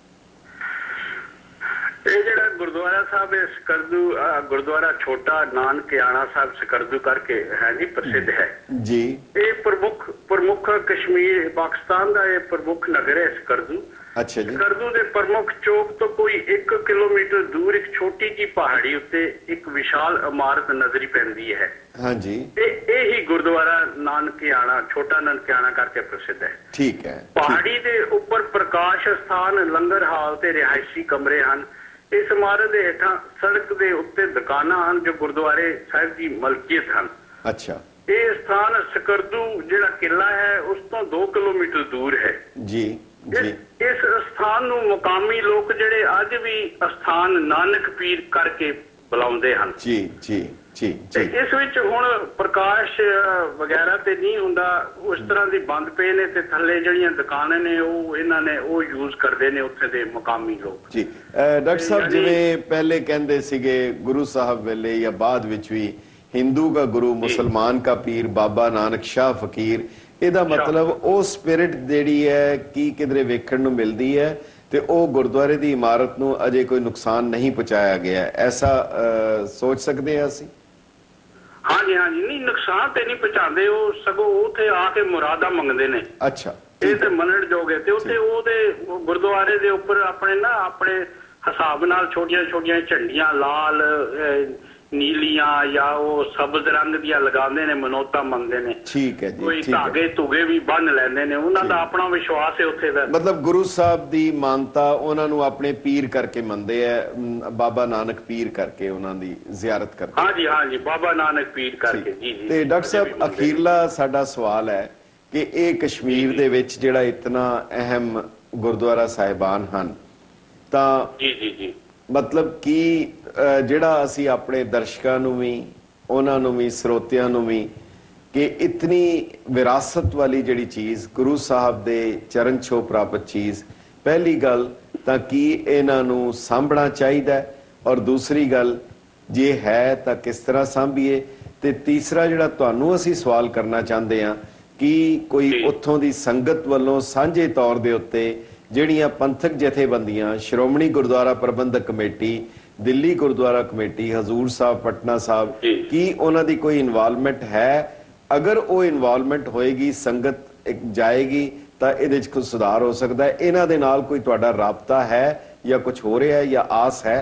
ਇਹ ਜਿਹੜਾ ਗੁਰਦੁਆਰਾ ਸਾਹਿਬ ਹੈ ਸਕਰਦੂ ਗੁਰਦੁਆਰਾ ਛੋਟਾ ਨਾਨਕਿਆਣਾ ਸਾਹਿਬ ਸਕਰਦੂ ਕਰਕੇ ਹੈ ਜੀ ਪ੍ਰਸਿੱਧ ਹੈ ਜੀ ਇਹ ਪ੍ਰਮੁੱਖ ਕਸ਼ਮੀਰ ਪਾਕਿਸਤਾਨ ਦਾ ਇਹ ਪ੍ਰਮੁੱਖ ਨਗਰ ਹੈ ਸਕਰਦੂ ਅੱਛਾ ਜੀ ਸਕਰਦੂ ਦੇ ਪ੍ਰਮੁੱਖ ਚੌਕ ਤੋਂ ਕੋਈ 1 ਕਿਲੋਮੀਟਰ ਦੂਰ ਇੱਕ ਛੋਟੀ ਜਿਹੀ ਪਹਾੜੀ ਉੱਤੇ ਇੱਕ ਵਿਸ਼ਾਲ ਇਮਾਰਤ ਨਜ਼ਰੀ ਪੈਂਦੀ ਹੈ ਹਾਂਜੀ ਇਹ ਹੀ ਗੁਰਦੁਆਰਾ ਨਾਨਕਿਆਣਾ ਛੋਟਾ ਨਾਨਕਿਆਣਾ ਕਰਕੇ ਪ੍ਰਸਿੱਧ ਹੈ ਠੀਕ ਹੈ ਪਹਾੜੀ ਦੇ ਉੱਪਰ ਪ੍ਰਕਾਸ਼ ਸਥਾਨ ਲੰਗਰ ਹਾਲ ਤੇ ਰਿਹਾਇਸ਼ੀ ਕਮਰੇ ਹਨ ਇਸ ਇਮਾਰਤ ਦੇ ਹੇਠਾਂ ਸੜਕ ਦੇ ਉੱਤੇ ਦੁਕਾਨਾਂ ਹਨ ਜੋ ਗੁਰਦੁਆਰੇ ਸਾਹਿਬ ਦੀ ਮਲਕੀਅਤ ਹਨ ਅੱਛਾ ਇਹ ਸਥਾਨ ਸਕਰਦੂ ਜਿਹੜਾ ਕਿਲਾ ਹੈ ਉਸ ਤੋਂ 2 ਕਿਲੋਮੀਟਰ ਦੂਰ ਹੈ ਜੀ ਜੀ। ਇਸ ਸਥਾਨ ਨੂੰ ਮੁਕਾਮੀ ਲੋਕ ਜਿਹੜੇ ਅੱਜ ਵੀ ਅਸਥਾਨ ਨਾਨਕ ਪੀਰ ਕਰਕੇ ਬੁਲਾਉਂਦੇ ਹਨ। ਜੀ ਜੀ ਜੀ ਜੀ। ਇਸ ਵਿੱਚ ਹੁਣ ਪ੍ਰਕਾਸ਼ ਵਗੈਰਾ ਤੇ ਨਹੀਂ ਹੁੰਦਾ, ਉਸ ਤਰ੍ਹਾਂ ਦੀ ਬੰਦ ਪਏ ਨੇ ਤੇ ਥੱਲੇ ਜਿਹੜੀਆਂ ਦੁਕਾਨਾਂ ਨੇ ਉਹ ਇਹਨਾਂ ਨੇ ਉਹ ਯੂਜ਼ ਕਰਦੇ ਨੇ ਉੱਥੇ ਦੇ ਮੁਕਾਮੀ ਲੋਕ ਜੀ। ਡਾਕਟਰ ਸਾਹਿਬ ਜਿਵੇਂ ਪਹਿਲੇ ਕਹਿੰਦੇ ਸੀਗੇ ਗੁਰੂ ਸਾਹਿਬ ਵੇਲੇ ਜਾਂ ਬਾਅਦ ਵਿੱਚ ਵੀ ਹਿੰਦੂ ਦਾ ਗੁਰੂ ਮੁਸਲਮਾਨ ਦਾ ਪੀਰ ਬਾਬਾ ਨਾਨਕ ਸ਼ਾਹ ਫਕੀਰ, ਇਹਦਾ ਮਤਲਬ ਉਹ ਸਪਿਰਿਟ ਜਿਹੜੀ ਹੈ ਕੀ ਕਿਧਰੇ ਵੇਖਣ ਨੂੰ ਮਿਲਦੀ ਹੈ ਤੇ ਉਹ ਗੁਰਦੁਆਰੇ ਦੀ ਇਮਾਰਤ ਨੂੰ ਅਜੇ ਕੋਈ ਨੁਕਸਾਨ ਨਹੀਂ ਪਹੁੰਚਾਇਆ ਗਿਆ, ਐਸਾ ਸੋਚ ਸਕਦੇ ਹਾਂ ਅਸੀਂ? ਹਾਂਜੀ ਹਾਂਜੀ, ਨਹੀਂ ਨੁਕਸਾਨ ਤੇ ਨਹੀਂ ਪਹੁੰਚਾਉਂਦੇ, ਉਹ ਸਗੋਂ ਉੱਥੇ ਆ ਕੇ ਮੁਰਾਦਾਂ ਮੰਗਦੇ ਨੇ। ਅੱਛਾ, ਇਹ ਤੇ ਮੰਨਣ ਜੋਗੇ ਤੇ ਉੱਥੇ ਉਹਦੇ ਗੁਰਦੁਆਰੇ ਦੇ ਉੱਪਰ ਆਪਣੇ ਹਿਸਾਬ ਨਾਲ ਛੋਟੀਆਂ ਛੋਟੀਆਂ ਝੰਡੀਆਂ ਲਾਲ ਨੀਲੀਆਂ ਜਾਂ ਉਹ ਸਬਜ਼ ਰੰਗ ਦੀਆਂ ਲਗਾਉਂਦੇ ਨੇ, ਮਨੋਤਾ ਮੰਗਦੇ ਨੇ। ਠੀਕ ਹੈ ਜੀ। ਕੋਈ ਧਾਗੇ ਧੁਗੇ ਵੀ ਬੰਨ ਲੈਂਦੇ ਨੇ, ਉਹਨਾਂ ਦਾ ਆਪਣਾ ਵਿਸ਼ਵਾਸ ਹੈ ਉੱਥੇ ਦਾ। ਮਤਲਬ ਗੁਰੂ ਸਾਹਿਬ ਦੀ ਮਾਨਤਾ ਉਹਨਾਂ ਨੂੰ ਆਪਣੇ ਪੀਰ ਕਰਕੇ ਮੰਨਦੇ ਆ, ਬਾਬਾ ਨਾਨਕ ਪੀਰ ਕਰਕੇ ਉਹਨਾਂ ਦੀ ਜ਼ਿਆਰਤ ਕਰਦੇ। ਹਾਂਜੀ ਹਾਂਜੀ, ਬਾਬਾ ਨਾਨਕ ਪੀਰ ਕਰਕੇ। ਜੀ ਜੀ। ਤੇ ਡਾਕਟਰ ਸਾਹਿਬ ਅਖੀਰਲਾ ਸਾਡਾ ਸਵਾਲ ਹੈ ਕਿ ਇਹ ਕਸ਼ਮੀਰ ਦੇ ਵਿੱਚ ਜਿਹੜਾ ਇਤਨਾ ਅਹਿਮ ਗੁਰਦੁਆਰਾ ਸਾਹਿਬਾਨ ਹਨ ਤਾਂ ਜੀ ਜੀ ਜੀ ਮਤਲਬ ਕਿ ਜਿਹੜਾ ਅਸੀਂ ਆਪਣੇ ਦਰਸ਼ਕਾਂ ਨੂੰ ਵੀ ਉਹਨਾਂ ਨੂੰ ਵੀ ਸਰੋਤਿਆਂ ਨੂੰ ਵੀ ਕਿ ਇਤਨੀ ਵਿਰਾਸਤ ਵਾਲੀ ਜਿਹੜੀ ਚੀਜ਼ ਗੁਰੂ ਸਾਹਿਬ ਦੇ ਚਰਨ ਛੋਹ ਪ੍ਰਾਪਤ ਚੀਜ਼, ਪਹਿਲੀ ਗੱਲ ਤਾਂ ਕਿ ਇਹਨਾਂ ਨੂੰ ਸਾਂਭਣਾ ਚਾਹੀਦਾ ਔਰ ਦੂਸਰੀ ਗੱਲ ਜੇ ਹੈ ਤਾਂ ਕਿਸ ਤਰ੍ਹਾਂ ਸਾਂਭੀਏ, ਤੇ ਤੀਸਰਾ ਜਿਹੜਾ ਤੁਹਾਨੂੰ ਅਸੀਂ ਸਵਾਲ ਕਰਨਾ ਚਾਹੁੰਦੇ ਹਾਂ ਕਿ ਕੋਈ ਉੱਥੋਂ ਦੀ ਸੰਗਤ ਵੱਲੋਂ ਸਾਂਝੇ ਤੌਰ ਦੇ ਉੱਤੇ ਜਿਹੜੀਆਂ ਪੰਥਕ ਜਥੇਬੰਦੀਆਂ, ਸ਼੍ਰੋਮਣੀ ਗੁਰਦੁਆਰਾ ਪ੍ਰਬੰਧਕ ਕਮੇਟੀ, ਦਿੱਲੀ ਗੁਰਦੁਆਰਾ ਕਮੇਟੀ, ਹਜ਼ੂਰ ਸਾਹਿਬ, ਪਟਨਾ ਸਾਹਿਬ, ਕੀ ਉਹਨਾਂ ਦੀ ਕੋਈ ਇਨਵੋਲਵਮੈਂਟ ਹੈ? ਅਗਰ ਉਹ ਇਨਵੋਲਵਮੈਂਟ ਹੋਏਗੀ, ਸੰਗਤ ਜਾਏਗੀ ਤਾਂ ਇਹਦੇ 'ਚ ਕੁਝ ਸੁਧਾਰ ਹੋ ਸਕਦਾ ਹੈ। ਇਹਨਾਂ ਦੇ ਨਾਲ ਕੋਈ ਤੁਹਾਡਾ ਰਾਬਤਾ ਹੈ ਜਾਂ ਕੁਝ ਹੋ ਰਿਹਾ ਹੈ ਜਾਂ ਆਸ ਹੈ?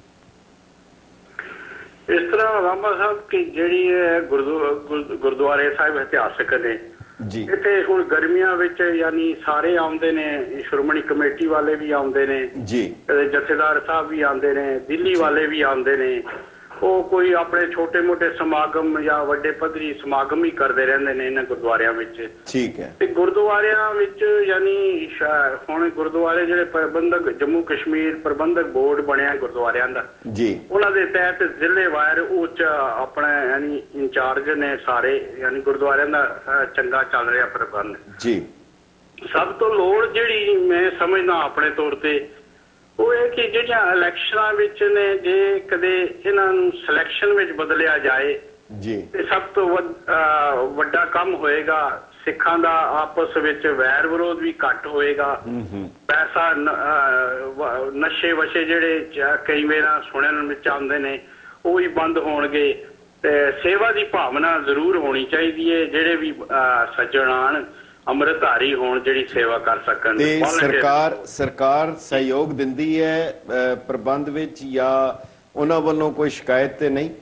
ਇਸ ਤਰ੍ਹਾਂ ਰਾਮਾ ਸਾਹਿਬ ਕਿ ਜਿਹੜੀ ਗੁਰਦੁਆਰੇ ਸਾਹਿਬ ਇਤਿਹਾਸਕ ਨੇ ਜੀ, ਇੱਥੇ ਹੁਣ ਗਰਮੀਆਂ ਵਿੱਚ ਯਾਨੀ ਸਾਰੇ ਆਉਂਦੇ ਨੇ, ਸ਼੍ਰੋਮਣੀ ਕਮੇਟੀ ਵਾਲੇ ਵੀ ਆਉਂਦੇ ਨੇ ਜੀ, ਜਥੇਦਾਰ ਸਾਹਿਬ ਵੀ ਆਉਂਦੇ ਨੇ, ਦਿੱਲੀ ਵਾਲੇ ਵੀ ਆਉਂਦੇ ਨੇ। ਉਹ ਕੋਈ ਆਪਣੇ ਛੋਟੇ ਮੋਟੇ ਸਮਾਗਮ ਜਾਂ ਵੱਡੇ ਪੱਧਰੀ ਸਮਾਗਮ ਹੀ ਕਰਦੇ ਰਹਿੰਦੇ ਨੇ ਇਹਨਾਂ ਗੁਰਦੁਆਰਿਆਂ ਵਿੱਚ। ਠੀਕ ਹੈ। ਤੇ ਗੁਰਦੁਆਰਿਆਂ ਵਿੱਚ ਯਾਨੀ ਹੁਣ ਗੁਰਦੁਆਰੇ ਜਿਹੜੇ ਪ੍ਰਬੰਧਕ, ਜੰਮੂ ਕਸ਼ਮੀਰ ਪ੍ਰਬੰਧਕ ਬੋਰਡ ਬਣਿਆ ਗੁਰਦੁਆਰਿਆਂ ਦਾ ਜੀ, ਉਹਨਾਂ ਦੇ ਤਹਿਤ ਜ਼ਿਲ੍ਹੇਵਾਰ ਉੱਚ ਆਪਣਾ ਯਾਨੀ ਇੰਚਾਰਜ ਨੇ ਸਾਰੇ, ਯਾਨੀ ਗੁਰਦੁਆਰਿਆਂ ਦਾ ਚੰਗਾ ਚੱਲ ਰਿਹਾ ਪ੍ਰਬੰਧ ਜੀ। ਸਭ ਤੋਂ ਲੋੜ ਜਿਹੜੀ ਮੈਂ ਸਮਝਦਾ ਆਪਣੇ ਤੌਰ ਤੇ ਉਹ ਇਹ ਕਿ ਜਿਹੜੀਆਂ ਇਲੈਕਸ਼ਨਾਂ ਵਿੱਚ ਨੇ, ਜੇ ਕਦੇ ਇਹਨਾਂ ਨੂੰ ਸਿਲੈਕਸ਼ਨ ਵਿੱਚ ਬਦਲਿਆ ਜਾਏ ਜੀ ਤੇ ਸਭ ਤੋਂ ਵੱਡਾ ਕੰਮ ਹੋਏਗਾ। ਸਿੱਖਾਂ ਦਾ ਆਪਸ ਵਿੱਚ ਵੈਰ ਵਿਰੋਧ ਵੀ ਘੱਟ ਹੋਏਗਾ। ਪੈਸਾ ਨਸ਼ੇ ਵਸ਼ੇ ਜਿਹੜੇ ਕਈ ਵਾਰ ਸੁਣਨ ਵਿੱਚ ਆਉਂਦੇ ਨੇ ਉਹ ਵੀ ਬੰਦ ਹੋਣਗੇ ਤੇ ਸੇਵਾ ਦੀ ਭਾਵਨਾ ਜ਼ਰੂਰ ਹੋਣੀ ਚਾਹੀਦੀ ਹੈ। ਜਿਹੜੇ ਵੀ ਸੱਜਣ ਆਣ ਅੰਮ੍ਰਿਤਧਾਰੀ ਹੋਣ, ਜਿਹੜੀ ਸੇਵਾ ਕਰ ਸਕਣ। ਤੇ ਸਰਕਾਰ ਸਹਿਯੋਗ ਦਿੰਦੀ ਹੈ ਪ੍ਰਬੰਧ ਵਿੱਚ ਜਾਂ ਉਹਨਾਂ ਵੱਲੋਂ ਕੋਈ ਸ਼ਿਕਾਇਤ ਤੇ ਨਹੀਂ?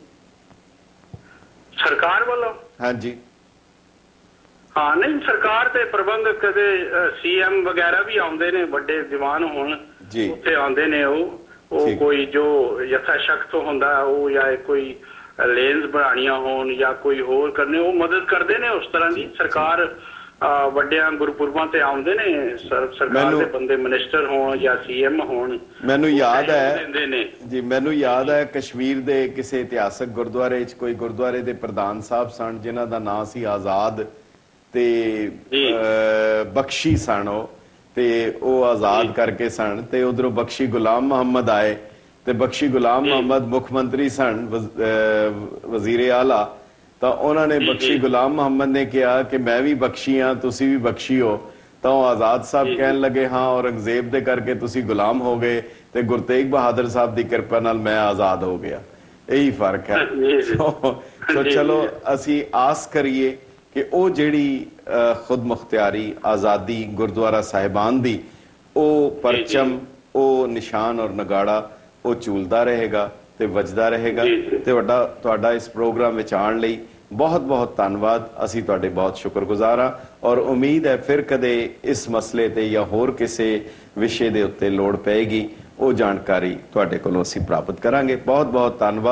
ਸਰਕਾਰ ਵੱਲੋਂ? ਹਾਂਜੀ ਹਾਂ, ਨਹੀਂ ਸਰਕਾਰ ਤੇ ਪ੍ਰਬੰਧਕ ਕਦੇ CM ਵਗੈਰਾ ਵੀ ਆਉਂਦੇ ਨੇ, ਵੱਡੇ ਦੀਵਾਨ ਹੋਣ ਉੱਥੇ ਆਉਂਦੇ ਨੇ। ਉਹ ਕੋਈ ਜੋ ਯਥਾ ਸ਼ਕਤ ਹੁੰਦਾ ਉਹ ਜਾਂ ਕੋਈ ਲੇਨਸ ਬਣਾਉਣੀਆਂ ਹੋਣ ਜਾਂ ਕੋਈ ਹੋਰ ਕਰਨੇ, ਉਹ ਮਦਦ ਕਰਦੇ ਨੇ ਉਸ ਤਰ੍ਹਾਂ ਦੀ। ਸਰਕਾਰ ਵੱਡਿਆਂ ਗੁਰਪੁਰਬਾਂ ਤੇ ਆਉਂਦੇ ਨੇ, ਸਰਕਾਰ ਦੇ ਬੰਦੇ ਮਿਨਿਸਟਰ ਹੋਣ ਜਾਂ CM ਹੋਣ। ਮੈਨੂੰ ਯਾਦ ਹੈ ਜੀ, ਮੈਨੂੰ ਯਾਦ ਹੈ ਕਸ਼ਮੀਰ ਦੇ ਕਿਸੇ ਇਤਿਹਾਸਕ ਗੁਰਦੁਆਰੇ 'ਚ ਕੋਈ ਗੁਰਦੁਆਰੇ ਦੇ ਪ੍ਰਧਾਨ ਸਾਹਿਬ ਸਨ ਜਿਨ੍ਹਾਂ ਦਾ ਨਾਂ ਸੀ ਆਜ਼ਾਦ, ਤੇ ਬਖਸ਼ੀ ਸਨ ਉਹ, ਤੇ ਉਹ ਆਜ਼ਾਦ ਕਰਕੇ ਸਨ। ਤੇ ਉਧਰੋਂ ਬਖਸ਼ੀ ਗੁਲਾਮ ਮੁਹੰਮਦ ਆਏ ਤੇ ਬਖਸ਼ੀ ਗੁਲਾਮ ਮੁਹੰਮਦ ਮੁੱਖ ਮੰਤਰੀ ਸਨ, ਵਜ਼ੀਰ ਆਲਾ। ਤਾਂ ਉਹਨਾਂ ਨੇ ਬਖਸ਼ੀ ਗੁਲਾਮ ਮੁਹੰਮਦ ਨੇ ਕਿਹਾ ਕਿ ਮੈਂ ਵੀ ਬਖਸ਼ੀ ਹਾਂ, ਤੁਸੀਂ ਵੀ ਬਖਸ਼ੀ ਹੋ। ਤਾਂ ਉਹ ਆਜ਼ਾਦ ਸਾਹਿਬ ਕਹਿਣ ਲੱਗੇ ਹਾਂ ਔਰੰਗਜ਼ੇਬ ਦੇ ਕਰਕੇ ਤੁਸੀਂ ਗੁਲਾਮ ਹੋ ਗਏ ਤੇ ਗੁਰੂ ਤੇਗ ਬਹਾਦਰ ਸਾਹਿਬ ਦੀ ਕਿਰਪਾ ਨਾਲ ਮੈਂ ਆਜ਼ਾਦ ਹੋ ਗਿਆ। ਇਹੀ ਫਰਕ ਹੈ। ਸੋ ਚਲੋ ਅਸੀਂ ਆਸ ਕਰੀਏ ਕਿ ਉਹ ਜਿਹੜੀ ਖੁਦ ਮੁਖਤਿਆਰੀ ਆਜ਼ਾਦੀ ਗੁਰਦੁਆਰਾ ਸਾਹਿਬਾਨ ਦੀ, ਉਹ ਪਰਚਮ, ਉਹ ਨਿਸ਼ਾਨ ਔਰ ਨਗਾੜਾ ਉਹ ਝੂਲਦਾ ਰਹੇਗਾ ਤੇ ਵੱਜਦਾ ਰਹੇਗਾ। ਤੇ ਤੁਹਾਡਾ ਇਸ ਪ੍ਰੋਗਰਾਮ ਵਿੱਚ ਆਉਣ ਲਈ ਬਹੁਤ ਬਹੁਤ ਧੰਨਵਾਦ। ਅਸੀਂ ਤੁਹਾਡੇ ਬਹੁਤ ਸ਼ੁਕਰਗੁਜ਼ਾਰ ਹਾਂ ਔਰ ਉਮੀਦ ਹੈ ਫਿਰ ਕਦੇ ਇਸ ਮਸਲੇ ਤੇ ਜਾਂ ਹੋਰ ਕਿਸੇ ਵਿਸ਼ੇ ਦੇ ਉੱਤੇ ਲੋੜ ਪਏਗੀ ਉਹ ਜਾਣਕਾਰੀ ਤੁਹਾਡੇ ਕੋਲੋਂ ਅਸੀਂ ਪ੍ਰਾਪਤ ਕਰਾਂਗੇ। ਬਹੁਤ ਬਹੁਤ ਧੰਨਵਾਦ।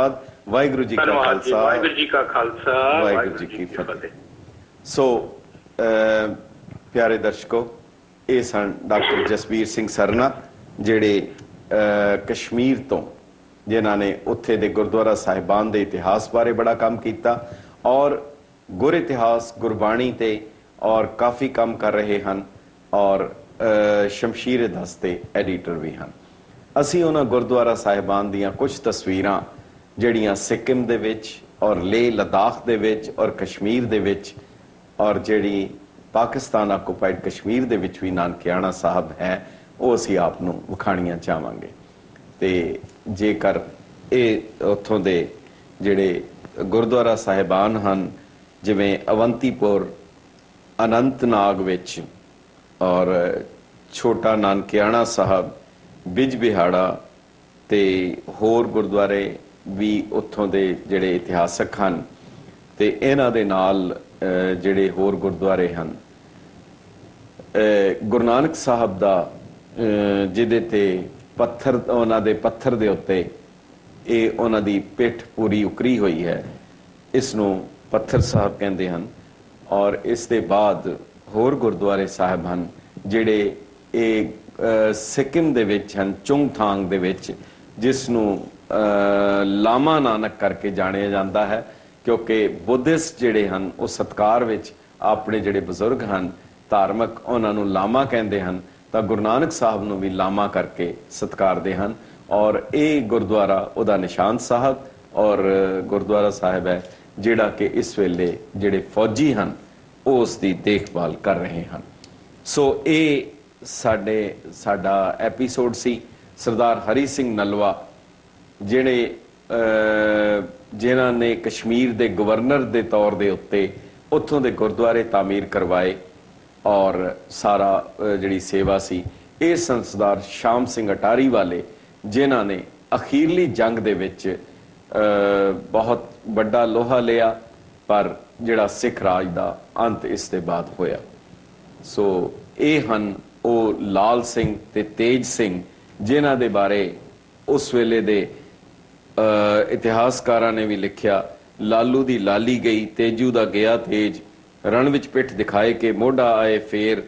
ਵਾਹਿਗੁਰੂ ਜੀ ਕਾ ਖਾਲਸਾ, ਵਾਹਿਗੁਰੂ ਜੀ ਕਾ ਖਾਲਸਾ, ਵਾਹਿਗੁਰੂ ਜੀ ਕੀ ਫਤਿਹ। ਸੋ ਪਿਆਰੇ ਦਰਸ਼ਕੋ, ਇਹ ਸਨ ਡਾਕਟਰ ਜਸਬੀਰ ਸਿੰਘ ਸਰਨਾ, ਜਿਹੜੇ ਕਸ਼ਮੀਰ ਤੋਂ, ਜਿਨ੍ਹਾਂ ਨੇ ਉੱਥੇ ਦੇ ਗੁਰਦੁਆਰਾ ਸਾਹਿਬਾਨ ਦੇ ਇਤਿਹਾਸ ਬਾਰੇ ਬੜਾ ਕੰਮ ਕੀਤਾ ਔਰ ਗੁਰ ਇਤਿਹਾਸ, ਗੁਰਬਾਣੀ ਤੇ ਔਰ ਕਾਫੀ ਕੰਮ ਕਰ ਰਹੇ ਹਨ ਔਰ ਸ਼ਮਸ਼ੀਰ-ਏ-ਦਸਤ ਦੇ ਐਡੀਟਰ ਵੀ ਹਨ। ਅਸੀਂ ਉਹਨਾਂ ਗੁਰਦੁਆਰਾ ਸਾਹਿਬਾਨ ਦੀਆਂ ਕੁਝ ਤਸਵੀਰਾਂ ਜਿਹੜੀਆਂ ਸਿੱਕਿਮ ਦੇ ਵਿੱਚ ਔਰ ਲੇਹ ਲਦਾਖ ਦੇ ਵਿੱਚ ਔਰ ਕਸ਼ਮੀਰ ਦੇ ਵਿੱਚ ਔਰ ਜਿਹੜੀ ਪਾਕਿਸਤਾਨ ਆਕੂਪਾਈਡ ਕਸ਼ਮੀਰ ਦੇ ਵਿੱਚ ਵੀ ਨਾਨਕਿਆਣਾ ਸਾਹਿਬ ਹੈ, ਉਹ ਅਸੀਂ ਆਪ ਨੂੰ ਵਿਖਾਣੀਆਂ ਚਾਹਾਂਗੇ। ਤੇ ਜੇਕਰ ਇਹ ਉੱਥੋਂ ਦੇ ਜਿਹੜੇ ਗੁਰਦੁਆਰਾ ਸਾਹਿਬਾਨ ਹਨ, ਜਿਵੇਂ ਅਵੰਤੀਪੁਰ, ਅਨੰਤਨਾਗ ਵਿੱਚ ਔਰ ਛੋਟਾ ਨਾਨਕਿਆਣਾ ਸਾਹਿਬ, ਬਿਜਬਿਹਾੜਾ ਤੇ ਹੋਰ ਗੁਰਦੁਆਰੇ ਵੀ ਉੱਥੋਂ ਦੇ ਜਿਹੜੇ ਇਤਿਹਾਸਕ ਹਨ, ਤੇ ਇਹਨਾਂ ਦੇ ਨਾਲ ਜਿਹੜੇ ਹੋਰ ਗੁਰਦੁਆਰੇ ਹਨ, ਗੁਰੂ ਨਾਨਕ ਸਾਹਿਬ ਦਾ ਜਿਹਦੇ ਤੇ ਪੱਥਰ, ਉਹਨਾਂ ਦੇ ਪੱਥਰ ਦੇ ਉੱਤੇ ਇਹ ਉਹਨਾਂ ਦੀ ਪਿੱਠ ਪੂਰੀ ਉਕਰੀ ਹੋਈ ਹੈ, ਇਸ ਨੂੰ ਪੱਥਰ ਸਾਹਿਬ ਕਹਿੰਦੇ ਹਨ। ਔਰ ਇਸ ਦੇ ਬਾਅਦ ਹੋਰ ਗੁਰਦੁਆਰੇ ਸਾਹਿਬ ਹਨ ਜਿਹੜੇ ਇਹ ਸਿੱਕਿਮ ਦੇ ਵਿੱਚ ਹਨ, ਚੁੰਗਥਾਂਗ ਦੇ ਵਿੱਚ, ਜਿਸ ਨੂੰ ਲਾਮਾ ਨਾਨਕ ਕਰਕੇ ਜਾਣਿਆ ਜਾਂਦਾ ਹੈ, ਕਿਉਂਕਿ ਬੁੱਧਿਸਟ ਜਿਹੜੇ ਹਨ ਉਹ ਸਤਕਾਰ ਵਿੱਚ ਆਪਣੇ ਜਿਹੜੇ ਬਜ਼ੁਰਗ ਹਨ ਧਾਰਮਿਕ, ਉਹਨਾਂ ਨੂੰ ਲਾਮਾ ਕਹਿੰਦੇ ਹਨ, ਤਾਂ ਗੁਰੂ ਨਾਨਕ ਸਾਹਿਬ ਨੂੰ ਵੀ ਲਾਮਾ ਕਰਕੇ ਸਤਿਕਾਰਦੇ ਹਨ। ਔਰ ਇਹ ਗੁਰਦੁਆਰਾ ਉਹਦਾ ਨਿਸ਼ਾਨ ਸਾਹਿਬ ਔਰ ਗੁਰਦੁਆਰਾ ਸਾਹਿਬ ਹੈ ਜਿਹੜਾ ਕਿ ਇਸ ਵੇਲੇ ਜਿਹੜੇ ਫੌਜੀ ਹਨ ਉਹ ਉਸ ਦੀ ਦੇਖਭਾਲ ਕਰ ਰਹੇ ਹਨ। ਸੋ ਇਹ ਸਾਡਾ ਐਪੀਸੋਡ ਸੀ ਸਰਦਾਰ ਹਰੀ ਸਿੰਘ ਨਲਵਾ, ਜਿਨ੍ਹਾਂ ਨੇ ਕਸ਼ਮੀਰ ਦੇ ਗਵਰਨਰ ਦੇ ਤੌਰ ਦੇ ਉੱਤੇ ਉੱਥੋਂ ਦੇ ਗੁਰਦੁਆਰੇ ਤਾਮੀਰ ਕਰਵਾਏ ਔਰ ਸਾਰਾ ਜਿਹੜੀ ਸੇਵਾ ਸੀ। ਇਹ ਸਰਦਾਰ ਸ਼ਾਮ ਸਿੰਘ ਅਟਾਰੀ ਵਾਲੇ, ਜਿਨ੍ਹਾਂ ਨੇ ਅਖੀਰਲੀ ਜੰਗ ਦੇ ਵਿੱਚ ਬਹੁਤ ਵੱਡਾ ਲੋਹਾ ਲਿਆ, ਪਰ ਜਿਹੜਾ ਸਿੱਖ ਰਾਜ ਦਾ ਅੰਤ ਇਸ ਦੇ ਬਾਅਦ ਹੋਇਆ। ਸੋ ਇਹ ਹਨ ਉਹ ਲਾਲ ਸਿੰਘ ਤੇ ਤੇਜ ਸਿੰਘ, ਜਿਨ੍ਹਾਂ ਦੇ ਬਾਰੇ ਉਸ ਵੇਲੇ ਦੇ ਇਤਿਹਾਸਕਾਰਾਂ ਨੇ ਵੀ ਲਿਖਿਆ, ਲਾਲੂ ਦੀ ਲਾਲੀ ਗਈ, ਤੇਜੂ ਦਾ ਗਿਆ ਤੇਜ, ਰਣ ਵਿੱਚ ਪਿੱਠ ਦਿਖਾਏ ਕੇ ਮੋਢਾ ਆਏ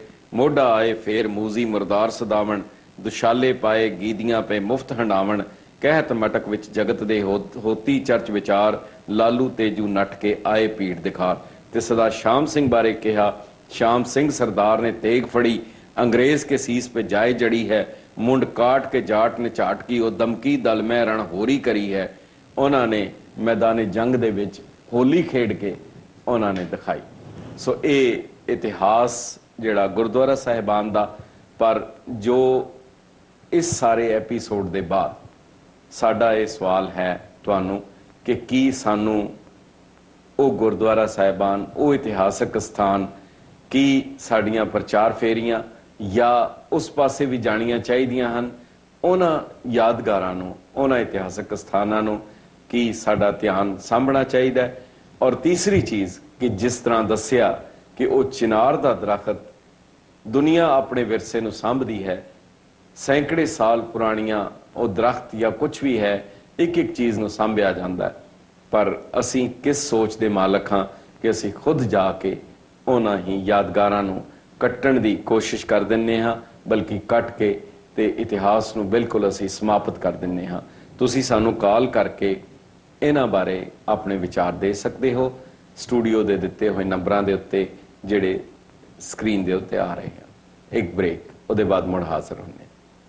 ਫੇਰ ਮੂਜ਼ੀ ਮੁਰਦਾਰ ਸਦਾਵਣ, ਦੁਸ਼ਾਲੇ ਪਾਏ ਗੀਦੀਆਂ ਪੇ ਮੁਫਤ ਹੰਡਾਵਣ, ਕਹਿਤ ਮਟਕ ਵਿੱਚ ਜਗਤ ਦੇ ਹੋਤੀ ਚਰਚ ਵਿਚਾਰ, ਲਾਲੂ ਤੇਜੂ ਨੱਠ ਕੇ ਆਏ ਪੀੜ ਦਿਖਾਰ। ਤੇ ਸਦਾ ਸ਼ਾਮ ਸਿੰਘ ਬਾਰੇ ਕਿਹਾ, ਸ਼ਾਮ ਸਿੰਘ ਸਰਦਾਰ ਨੇ ਤੇਗ ਫੜੀ, अंग्रेज के सीस पे जाए जड़ी है, मुंड काट के जाट ने झाट की, वो दमकी दल में रण होरी करी है। उन्होंने मैदान जंग दे विच होली खेड के उन्होंने दिखाई। सो ये इतिहास जिहड़ा गुरुद्वारा साहिबान दा, पर जो इस सारे एपीसोड दे बाद साडा ये सवाल है तुहानू कि की सानू वो गुरुद्वारा साहिबान, वो इतिहासक स्थान की साड़ियां प्रचार फेरियां या उस पासे भी जानियां चाहिदियां हन, उन्हां यादगारां नूं, उन्हां इतिहासक स्थानां नूं की साडा ध्यान सामभना चाहिदा है। और तीसरी चीज़ कि जिस तरह दस्सिया कि वो चिनार दा दरख्त दुनिया अपने विरसे नूं सांभदी है, सैकड़े साल पुरानियां वो दरख्त या कुछ भी है, एक एक चीज़ नूं सांभिया जांदा है, पर असीं किस सोच दे मालक हां कि असीं खुद जाके उन्हां ही यादगारां नूं कट्टण दी कोशिश कर दिंदे हां, बल्कि कट के ते इतिहास नूं बिल्कुल असीं समाप्त कर दिंदे हां। तुसीं सानूं कॉल करके इन्हां बारे अपने विचार दे सकदे हो स्टूडियो दे दित्ते होए नंबरां दे उत्ते जिहड़े स्क्रीन दे उत्ते आ रहे हैं। एक ब्रेक, उहदे बाद मुड़ हाज़र होने।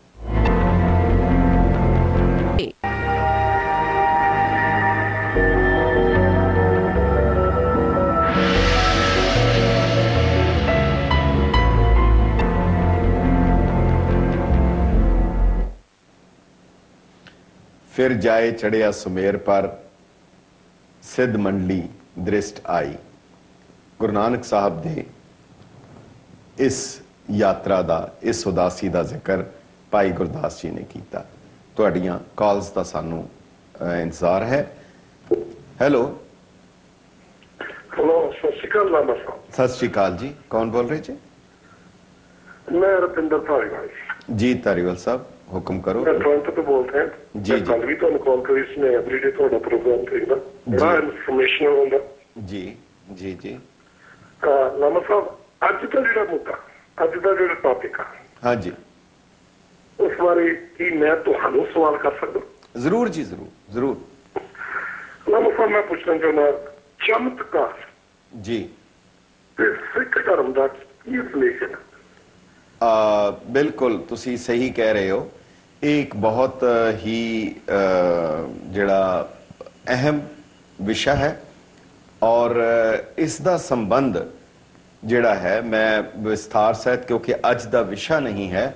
फिर जाए चढ़िया सुमेर पर, सिद्ध मंडली दृष्ट आई। गुरु नानक साहब दे इस यात्रा दा, इस उदासी दा जिक्र भाई गुरदास जी ने किया। तुहाड़ियां कॉल्स दा सानू इंतजार है। हेलो हेलो, सत श्री अकाल लामा साहब। सत श्री अकाल जी, कौन बोल रहे जी? मैं रुपिंदर धारीवाल जी। धारीवाल साहब हुक्म करो। मैं टोरंटो तो बोलते हैं जी जी कल भी तो कॉल करी सी, मैं एवरीडे थोड़ा प्रोग्राम देखना, बड़ा इन्फॉर्मेशनल होंदा। जी जी जी लामा साहब अज का जो मुद्दा, अज का जो टॉपिक है, हाँ जी, उस बारे की मैं तुहानू सवाल कर सकदा? जरूर जी, जरूर जरूर। लामा साहब मैं पूछना चाहना, चमत्कार जी ते सिख धर्म का की रिलेशन है? बिल्कुल तुसी सही कह रहे हो। एक बहुत ही जड़ा अहम विषय है और इसका संबंध जड़ा है, मैं विस्तार सहित, क्योंकि अज का विषय नहीं है,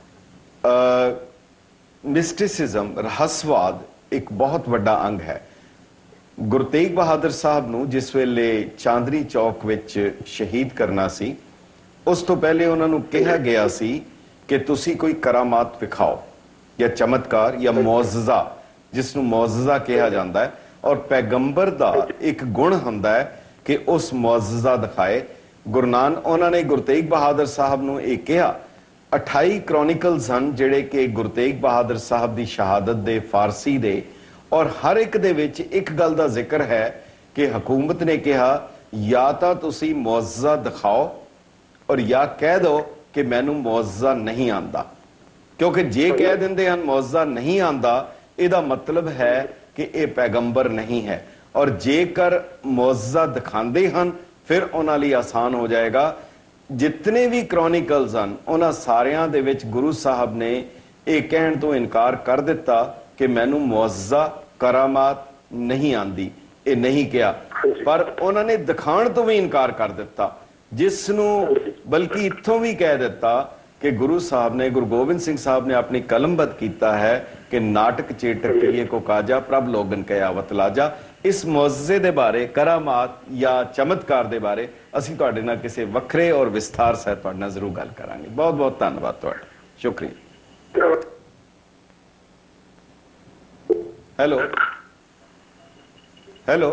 मिस्टिसिज्म, रहस्यवाद एक बहुत बड़ा अंग है। गुरु तेग बहादुर साहब नूं जिस वेले चांदनी चौक विच शहीद करना सी, उस तो पहले उन्होंने कहा गया सी कि तुसी कोई करामात विखाओ या चमत्कार या मौजज़ा, जिसनों मौजज़ा कहा जाता है, और पैगंबर दा एक गुण हुंदा है कि उस मौजज़ा दिखाए। गुरु नानक उन्होंने गुरु तेग बहादुर साहब नूं ये कहा। 28 क्रॉनिकल्स हैं जिहड़े कि गुरु तेग बहादुर साहब की शहादत दे, फारसी दे, और हर एक दे विच एक गल का जिक्र है कि हुकूमत ने कहा या तो तुसी मौजज़ा दिखाओ और या कह दो कि मैनू मौजज़ा नहीं आंदा। क्योंकि जे कह देंदे हन मौजज़ा नहीं आंदा, इहदा मतलब है कि यह पैगंबर नहीं है, और जेकर मौजज़ा दिखाते हैं फिर उन्हां लई आसान हो जाएगा। जितने भी क्रॉनिकल्स हैं उन्हां सारियां दे विच गुरु साहब ने यह कहण तो इनकार कर दिता कि मैनू मौजज़ा करामात नहीं आंदी, ये नहीं किया, पर उन्होंने दिखाण तो भी इनकार कर दिता, जिसनों बल्कि इत्थों भी कह दिता कि गुरु साहब ने, गुरु गोबिंद सिंह साहब ने अपनी कलमबद्ध किया है कि नाटक चेटक करिए को काजा प्रभ लोगन के आवत लाजा। इस मौजज़े दे बारे, करामात या चमत्कार दे बारे असीं तुहाडे नाल किसी वखरे और विस्तार सहित तुहाडे नाल जरूर गल करांगे। बहुत बहुत धन्यवाद तुहाडा, शुक्रिया। हेलो हेलो,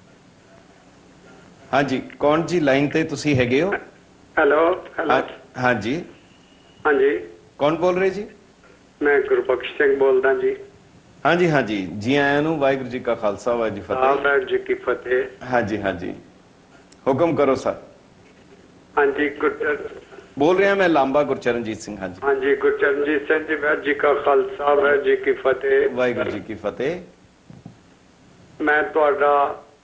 हाँ जी, कौन जी लाइन ते तुसी हैगे हो? हेलो हेलो, हाँ जी, हाँ जी, कौन बोल रहे जी? मैं गुरबख्श सिंह बोलदा जी। हाँ जी, हाँ जी, जी आया नू, वाहिगुरू जी का खालसा, वाहिगुरू जी फतेह। वाहिगुरू जी की फतेह। हाँ जी, हाँ जी, हुक्म करो सर। हाँ जी, बोल रहे हैं मैं लांबा गुरचरणजीत सिंह। हाँ जी, हाँ जी, गुरचरणजीत सिंह जी, वाहिगुरू जी का खालसा, वाहिगुरू जी की फतेह। वाहिगुरू जी की फतेह। मैं तुहाडा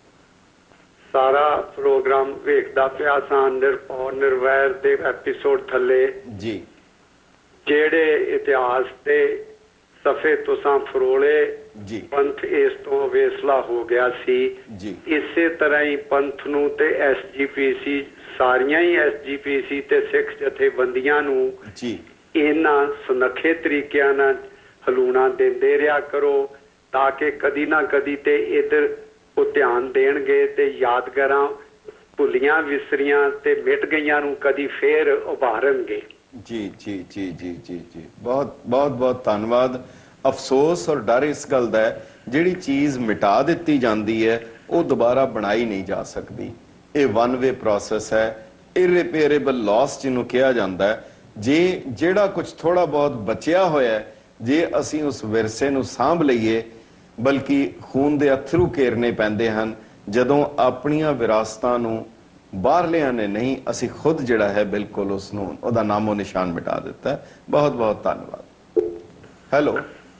सारा प्रोग्राम वेखदा पिया सां, निरभौ निर्वैर दे एपीसोड थले जी, जेड़े इतिहास दे सफे तुसां फरोले जी, पंथ इस तो वेसला हो गया सी जी। इसे तरह ही पंथ नूं ते SGPC, सारियां ही SGPC ते सिख जथेबंदियां नूं जी इन्हां सुनखे तरीकिਆਂ ਨਾਲ ਹਲੂਣਾ ਦਿੰਦੇ ਰਿਹਾ ਕਰੋ, ताकि कदी ना कदी ते इधर वो ध्यान देणगे ते यादगारां भुलियां विसरियां ते मिट गईयां नूं कदी फिर उभारनगे। जी जी जी जी जी जी, बहुत बहुत बहुत धन्यवाद। अफसोस और डर इस गल दा है जिहड़ी चीज़ मिटा दित्ती जाती है वो दोबारा बनाई नहीं जा सकती। ये वन वे प्रोसैस है, इरिपेरेबल लॉस जिन्हों कहा जाता है। जे जिहड़ा कुछ थोड़ा बहुत बचिया होया है, जे असीं उस विरसे नूं सांभ लईए, बल्कि खून दे अथरू घेरने पैंदे हन जदों अपनियां विरासतां नूं बाहरलियां ने नहीं, असीं खुद जिहड़ा है बिल्कुल उसनूं उहदा नामो निशान मिटा दिता है। बहुत बहुत धन्यवाद। हेलो,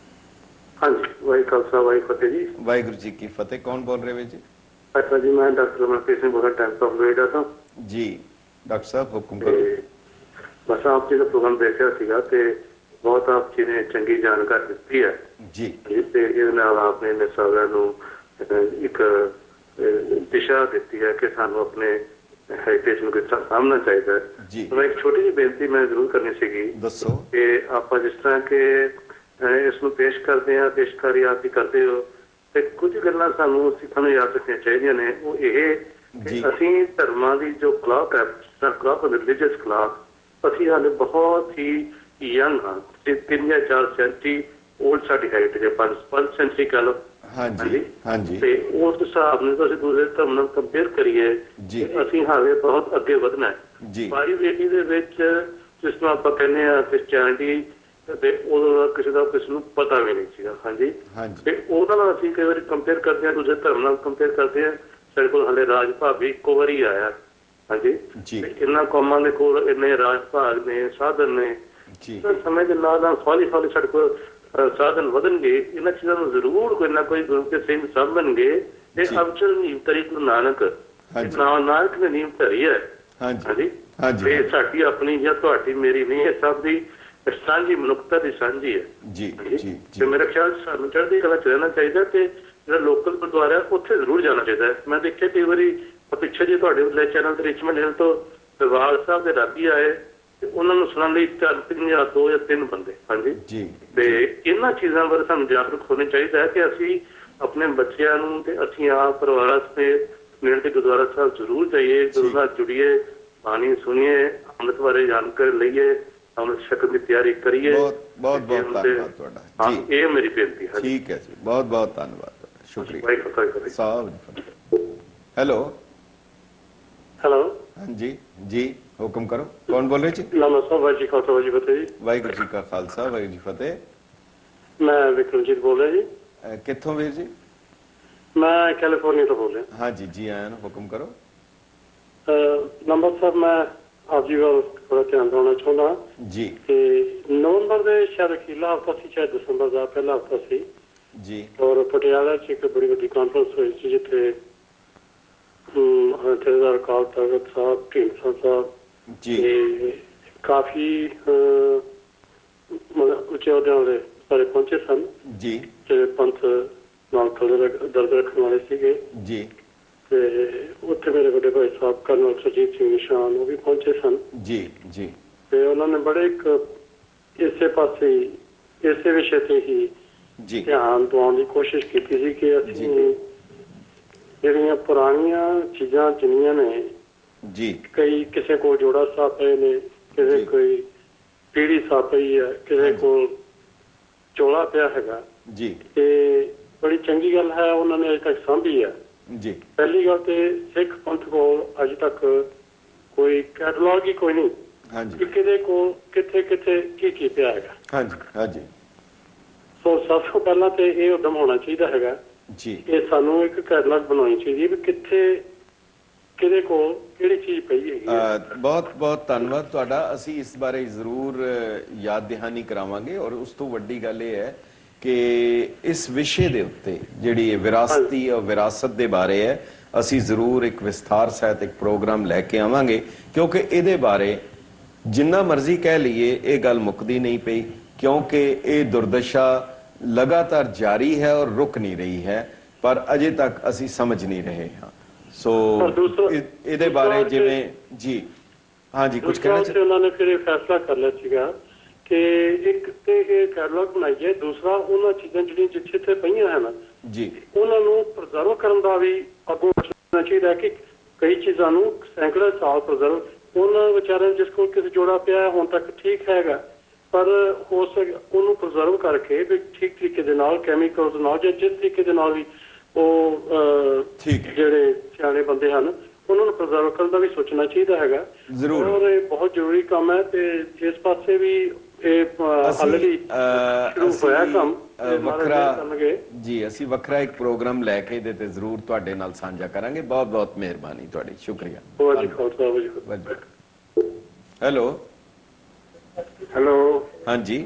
हाँ जी, वाहिगुरू खालसा, वाहिगुरू फतेह जी। वाहिगुरू जी की फतेह। कौन बोल रहे हो जी? अच्छा जी, मैं डॉक्टर रमनप्रीत सिंह बोल रहा, टाइम्स ऑफ नोएडा तो जी। डॉक्टर साहब हुक्म करो। बस आप जी का प्रोग्राम देख रहा सीगा ते बहुत आप जी ने चंगी जानकारी दी है जी, ते इहदे नाल आपने ने सारिਆਂ ਨੂੰ एक दिशा दी है कि सानू अपने हेरिटेज ਨੂੰ किस तरह सामना चाहिए जी। तो एक छोटी जी बेनती मैं जरूर करनी सीगी, दसो कि आप जिस तरह के इसनों पेश करते हैं, पेशकारी आप ही करते हो, ਤੇ ਕੁਝ ਗੱਲਾਂ ਸਾਨੂੰ ਸਿੱਖਾਂ ਨੂੰ ਯਾਦ ਰੱਖਣੀਆਂ ਚਾਹੀਦੀਆਂ ਨੇ। ਉਹ ਇਹ ਕਿ ਅਸੀਂ ਧਰਮਾਂ ਦੀ ਜੋ ਕਲਾਕ ਹੈ, ਕਲਾਕ ਰਿਲੀਜੀਅਸ ਕਲਾਕ, ਅਸੀਂ ਹਾਲੇ ਬਹੁਤ ਹੀ ਯੰਗ ਹਾਂ। 3 ਜਾਂ 4 ਸੈਂਚਰੀ ओल्ड साडी हेरिटेज है, 5 सेंचुरी कह लो। हाँ जी, हाँ जी। ते उस हिसाब नाल असीं दूसरे धर्म नाल कंपेयर करिए जी, असीं हाले बहुत अगे वधना है जी। 2280 दे विच जिस तरह आपां कहने आ क्रिश्चियनिटी ਤੇ ਉਦੋਂ ਦਾ ਕਿਸੇ ਨੂੰ ਪਤਾ ਵੀ ਨਹੀਂ ਸੀਗਾ। ਹਾਂਜੀ, ਤੇ ਉਹਦਾ ਨਾਲ ਅਸੀਂ ਕਈ ਵਾਰੀ ਕੰਪੇਅਰ ਕਰਦੇ ਹਾਂ, ਦੂਜੇ ਧਰਮ ਨਾਲ ਕੰਪੇਅਰ ਕਰਦੇ ਹਾਂ। ਸਾਡੇ ਕੋਲ ਹਾਲੇ ਰਾਜ ਭਾਗ ਵੀ ਇੱਕੋ ਵਾਰੀ ਆਇਆ। ਹਾਂਜੀ, ਇਹਨਾਂ ਕੌਮਾਂ ਦੇ ਕੋਲ ਇੰਨੇ ਰਾਜ ਭਾਗ ਨੇ, ਸਾਧਨ ਨੇ। ਸਮੇਂ ਦੇ ਨਾਲ ਨਾਲ ਹੌਲੀ ਹੌਲੀ ਸਾਡੇ ਕੋਲ ਸਾਧਨ ਵਧਣਗੇ। ਇਹਨਾਂ ਚੀਜ਼ਾਂ ਨੂੰ ਜ਼ਰੂਰ ਕੋਈ ਨਾ ਕੋਈ ਗੁਰੂ ਕੇ ਸਿੰਘ ਸਮਝਣਗੇ। ਇਹ ਅਵਚਲ ਨੀਂਹ ਧਰੀ ਗੁਰੂ ਨਾਨਕ ਨੇ ਨੀਂਹ ਧਰੀ ਹੈ। ਹਾਂਜੀ, ਇਹ ਸਾਡੀ ਆਪਣੀ ਜਾਂ ਤੁਹਾਡੀ ਮੇਰੀ ਨਹੀਂ, ਇਹ ਸਭ ਦੀ ਸਾਂਝੀ ਮਨੁੱਖਤਾ ਦੀ ਸਾਂਝੀ ਹੈ। ਤੇ ਮੇਰੇ ਖਿਆਲ ਸਾਨੂੰ ਚੜ੍ਹਦੀ ਕਲਾ ਚ ਰਹਿਣਾ ਚਾਹੀਦਾ ਤੇ ਜਿਹੜਾ ਲੋਕਲ ਗੁਰਦੁਆਰਾ ਉੱਥੇ ਜ਼ਰੂਰ ਜਾਣਾ ਚਾਹੀਦਾ। ਮੈਂ ਦੇਖਿਆ ਕਈ ਵਾਰੀ ਪਿੱਛੇ ਜੇ ਤੁਹਾਡੇ ਚੈਨਲ ਤੇ ਰਿਚਮੰਡ ਹਿੱਲ ਤੋਂ ਦਰਬਾਰ ਸਾਹਿਬ ਦੇ ਰਾਗੀ ਆਏ ਤੇ ਉਹਨਾਂ ਨੂੰ ਸੁਣਨ ਲਈ 4 ਜਾਂ 2 ਜਾਂ 3 ਬੰਦੇ। ਹਾਂਜੀ, ਤੇ ਇਹਨਾਂ ਚੀਜ਼ਾਂ ਬਾਰੇ ਸਾਨੂੰ ਜਾਗਰੂਕ ਹੋਣਾ ਚਾਹੀਦਾ ਹੈ ਕਿ ਅਸੀਂ ਆਪਣੇ ਬੱਚਿਆਂ ਨੂੰ ਤੇ ਅਸੀਂ ਆਪ ਪਰਿਵਾਰਾਂ ਸਮੇਤ ਨੇੜੇ ਦੇ ਗੁਰਦੁਆਰਾ ਸਾਹਿਬ ਜ਼ਰੂਰ ਜਾਈਏ, ਗੁਰੂ ਨਾਲ ਜੁੜੀਏ, ਬਾਣੀ ਸੁਣੀਏ, ਅੰਮ੍ਰਿਤ ਬਾਰੇ ਜਾਣਕਾਰੀ ਲਈਏ, ਅੰਮ੍ਰਿਤ ਛਕਣ ਦੀ ਤਿਆਰੀ ਕਰੀਏ। ਬਹੁਤ ਧੰਨਵਾਦ ਤੁਹਾਡਾ ਜੀ, ਇਹ ਮੇਰੀ ਬੇਨਤੀ ਹੈ। ਠੀਕ ਹੈ ਜੀ, ਬਹੁਤ ਧੰਨਵਾਦ ਤੁਹਾਡਾ, ਸ਼ੁਕਰੀਆ ਸਾਹਿਬ। ਹੈਲੋ ਹਾਂਜੀ ਜੀ, ਹੁਕਮ ਕਰੋ, ਕੌਣ ਬੋਲ ਰਹੇ ਜੀ? ਨਮਸਕਾਰ, ਵਾਹਿਗੁਰੂ ਜੀ ਕਾ ਖਾਲਸਾ, ਵਾਹਿਗੁਰੂ ਜੀ ਕੀ ਫਤਿਹ। ਵਾਹਿਗੁਰੂ ਜੀ ਕਾ ਖਾਲਸਾ, ਵਾਹਿਗੁਰੂ ਜੀ ਫਤਿਹ। ਮੈਂ ਵਿਕਰਮਜੀਤ ਬੋਲ ਰਿਹਾ ਜੀ। ਕਿੱਥੋਂ ਵੀਰ ਜੀ? ਮੈਂ ਕੈਲੀਫੋਰਨੀਆ ਤੋਂ ਬੋਲ ਰਿਹਾ। ਹਾਂਜੀ ਜੀ, ਆਇਆਂ ਨੂੰ ਹੁਕਮ ਕਰੋ। ਨੰਬਰ ਸਾਹਿਬ, ਮੈਂ ਆਪ ਜੀ ਵੱਲ ਥੋੜਾ ਧਿਆਨ ਦੇਣਾ ਚਾਹੁੰਦਾ ਜੀ ਕਿ ਨਵੰਬਰ ਦੇ ਸ਼ਾਇਦ ਅਖੀਰਲਾ ਹਫ਼ਤਾ ਸੀ, ਚਾਹੇ ਦਸੰਬਰ ਦਾ ਪਹਿਲਾ ਹਫ਼ਤਾ ਸੀ ਜੀ, ਔਰ ਪਟਿਆਲਾ ਚ ਇੱਕ ਬੜੀ ਵੱਡੀ ਕਾਨਫਰੰਸ ਹੋਈ ਸੀ ਜਿੱਥੇ ਜਥੇਦਾਰ ਅਕਾਲ ਤਖਤ ਸਾਹਿਬ, ਢੀਂਡਸਾ ਸਾਹਿਬ ਜੀ, ਕਾਫੀ ਉੱਚੇ ਅਹੁਦਿਆਂ ਵਾਲੇ ਸਾਰੇ ਪਹੁੰਚੇ ਸਨ ਜੀ, ਜਿਹੜੇ ਪੰਥ ਨਾਲ ਦਰਦ ਰੱਖਣ ਵਾਲੇ ਸੀਗੇ ਜੀ। ਤੇ ਉੱਥੇ ਮੇਰੇ ਵੱਡੇ ਭਾਈ ਸਾਹਿਬ ਕਰਨਲ ਸੁਰਜੀਤ ਸਿੰਘ ਨਿਸ਼ਾਨ ਉਹ ਵੀ ਪਹੁੰਚੇ ਸਨ ਜੀ ਜੀ। ਤੇ ਉਹਨਾਂ ਨੇ ਬੜੇ ਇੱਕ ਇਸੇ ਪਾਸੇ ਇਸੇ ਵਿਸ਼ੇ ਤੇ ਹੀ ਧਿਆਨ ਦਿਵਾਉਣ ਦੀ ਕੋਸ਼ਿਸ਼ ਕੀਤੀ ਸੀ ਕਿ ਅਸੀਂ ਜਿਹੜੀਆਂ ਪੁਰਾਣੀਆਂ ਚੀਜ਼ਾਂ ਜਿੰਨੀਆਂ ਨੇ ਜੀ, ਕਈ ਕਿਸੇ ਕੋਲ ਜੋੜਾ ਸਾਹਿਬ ਪਏ ਨੇ, ਕਿਸੇ ਕੋਈ ਪੀੜੀ ਸਾਹਿਬ ਪਈ ਹੈ, ਕਿਸੇ ਕੋਲ ਚੋਲਾ ਪਿਆ ਹੈਗਾ ਜੀ। ਤੇ ਬੜੀ ਚੰਗੀ ਗੱਲ ਹੈ ਉਹਨਾਂ ਨੇ ਅਜੇ ਤੱਕ ਸਾਂਭੀ ਹੈ ਜੀ। ਪਹਿਲੀ ਗੱਲ ਤੇ ਸਿੱਖ ਪੰਥ ਕੋਲ ਅਜੇ ਤੱਕ ਕੋਈ ਕੈਟਲੌਗ ਹੀ ਕੋਈ ਨਹੀਂ ਕਿ ਕਿਹਦੇ ਕੋਲ ਕਿੱਥੇ ਕਿੱਥੇ ਕੀ ਪਿਆ ਹੈਗਾ। ਹਾਂਜੀ, ਸੋ ਸਭ ਤੋਂ ਪਹਿਲਾਂ ਤੇ ਇਹ ਉਦਮ ਹੋਣਾ ਚਾਹੀਦਾ ਹੈਗਾ ਜੀ, ਇਹ ਸਾਨੂੰ ਇੱਕ ਕੈਟਲੌਗ ਬਣਾਉਣੀ ਚਾਹੀਦੀ ਹੈ ਵੀ ਕਿੱਥੇ ਕਿਹਦੇ ਕੋਲ ਕਿਹੜੀ ਚੀਜ਼ ਪਈ ਹੈਗੀ। ਬਹੁਤ ਧੰਨਵਾਦ ਤੁਹਾਡਾ। ਅਸੀਂ ਇਸ ਬਾਰੇ ਜ਼ਰੂਰ ਯਾਦ ਦਹਾਨੀ ਕਰਾਵਾਂਗੇ। ਔਰ ਉਸ ਤੋਂ ਵੱਡੀ ਗੱਲ ਇਹ ਹੈ ਕਿ ਇਸ ਵਿਸ਼ੇ ਦੇ ਉੱਤੇ ਜਿਹੜੀ ਵਿਰਾਸਤੀ ਔਰ ਵਿਰਾਸਤ ਦੇ ਬਾਰੇ ਹੈ, ਅਸੀਂ ਜ਼ਰੂਰ ਇੱਕ ਵਿਸਥਾਰ ਸਹਿਤ ਇੱਕ ਪ੍ਰੋਗਰਾਮ ਲੈ ਕੇ ਆਵਾਂਗੇ, ਕਿਉਂਕਿ ਇਹਦੇ ਬਾਰੇ ਜਿੰਨਾ ਮਰਜ਼ੀ ਕਹਿ ਲਈਏ ਇਹ ਗੱਲ ਮੁੱਕਦੀ ਨਹੀਂ ਪਈ, ਕਿਉਂਕਿ ਇਹ ਦੁਰਦਸ਼ਾ ਲਗਾਤਾਰ ਜਾਰੀ ਹੈ ਔਰ ਰੁਕ ਨਹੀਂ ਰਹੀ ਹੈ, ਪਰ ਅਜੇ ਤੱਕ ਅਸੀਂ ਸਮਝ ਨਹੀਂ ਰਹੇ ਹਾਂ। ਸੋ ਇਹਦੇ ਬਾਰੇ ਜਿਵੇਂ ਜੀ, ਹਾਂਜੀ ਕੁਝ ਕਹਿਣਾ ਚਾਹੁੰਦੇ? ਉਹਨਾਂ ਨੇ ਫਿਰ ਇਹ ਫੈਸਲਾ ਕਰ ਲਿਆ ਸੀਗਾ ਕਿ ਇੱਕ ਤੇ ਇਹ ਕੈਟਲੌਗ ਬਣਾਈਏ, ਦੂਸਰਾ ਉਹਨਾਂ ਚੀਜ਼ਾਂ ਜਿਹੜੀਆਂ ਜਿੱਥੇ ਤੇ ਪਈਆਂ ਹਨ ਜੀ ਉਹਨਾਂ ਨੂੰ ਪ੍ਰੀਜ਼ਰਵ ਕਰਨ ਦਾ ਵੀ ਅੱਗੋਂ ਸੋਚਣਾ ਚਾਹੀਦਾ ਕਿ ਕਈ ਚੀਜ਼ਾਂ ਨੂੰ ਸੈਂਕੜੇ ਸਾਲ ਪ੍ਰੀਜ਼ਰਵ, ਉਹਨਾਂ ਵਿਚਾਰਿਆਂ ਜਿਸ ਕੋਲ ਕਿਸੇ ਜੋੜਾ ਪਿਆ ਹੁਣ ਤੱਕ ਠੀਕ ਹੈਗਾ, ਪਰ ਹੋ ਸਕੇ ਉਹਨੂੰ ਪ੍ਰੀਜ਼ਰਵ ਕਰਕੇ ਵੀ ਠੀਕ ਤਰੀਕੇ ਦੇ ਨਾਲ ਕੈਮੀਕਲਸ ਨਾਲ ਜਾਂ ਜਿਸ ਤਰੀਕੇ ਦੇ ਨਾਲ ਵੀ ਉਹ ਜਿਹੜੇ ਸਿਆਣੇ ਬੰਦੇ ਹਨ ਉਹਨਾਂ ਨੂੰ ਪ੍ਰੀਜ਼ਰਵ ਕਰਨ ਦਾ ਵੀ ਸੋਚਣਾ ਚਾਹੀਦਾ ਹੈਗਾ ਜ਼ਰੂਰ। ਔਰ ਇਹ ਬਹੁਤ ਜ਼ਰੂਰੀ ਕੰਮ ਹੈ ਤੇ ਇਸ ਪਾਸੇ ਵੀ ਇਹ ਆਲਰੇਡੀ ਸ਼ੁਰੂ ਹੋਇਆ ਕੰਮ ਵੱਖਰਾ ਜੀ। ਅਸੀਂ ਵੱਖਰਾ ਇੱਕ ਪ੍ਰੋਗਰਾਮ ਲੈ ਕੇ ਇਹਦੇ ਤੇ ਜ਼ਰੂਰ ਤੁਹਾਡੇ ਨਾਲ ਸਾਂਝਾ ਕਰਾਂਗੇ। ਬਹੁਤ ਮਿਹਰਬਾਨੀ ਤੁਹਾਡੀ, ਸ਼ੁਕਰੀਆ। ਹੈਲੋ ਹਾਂਜੀ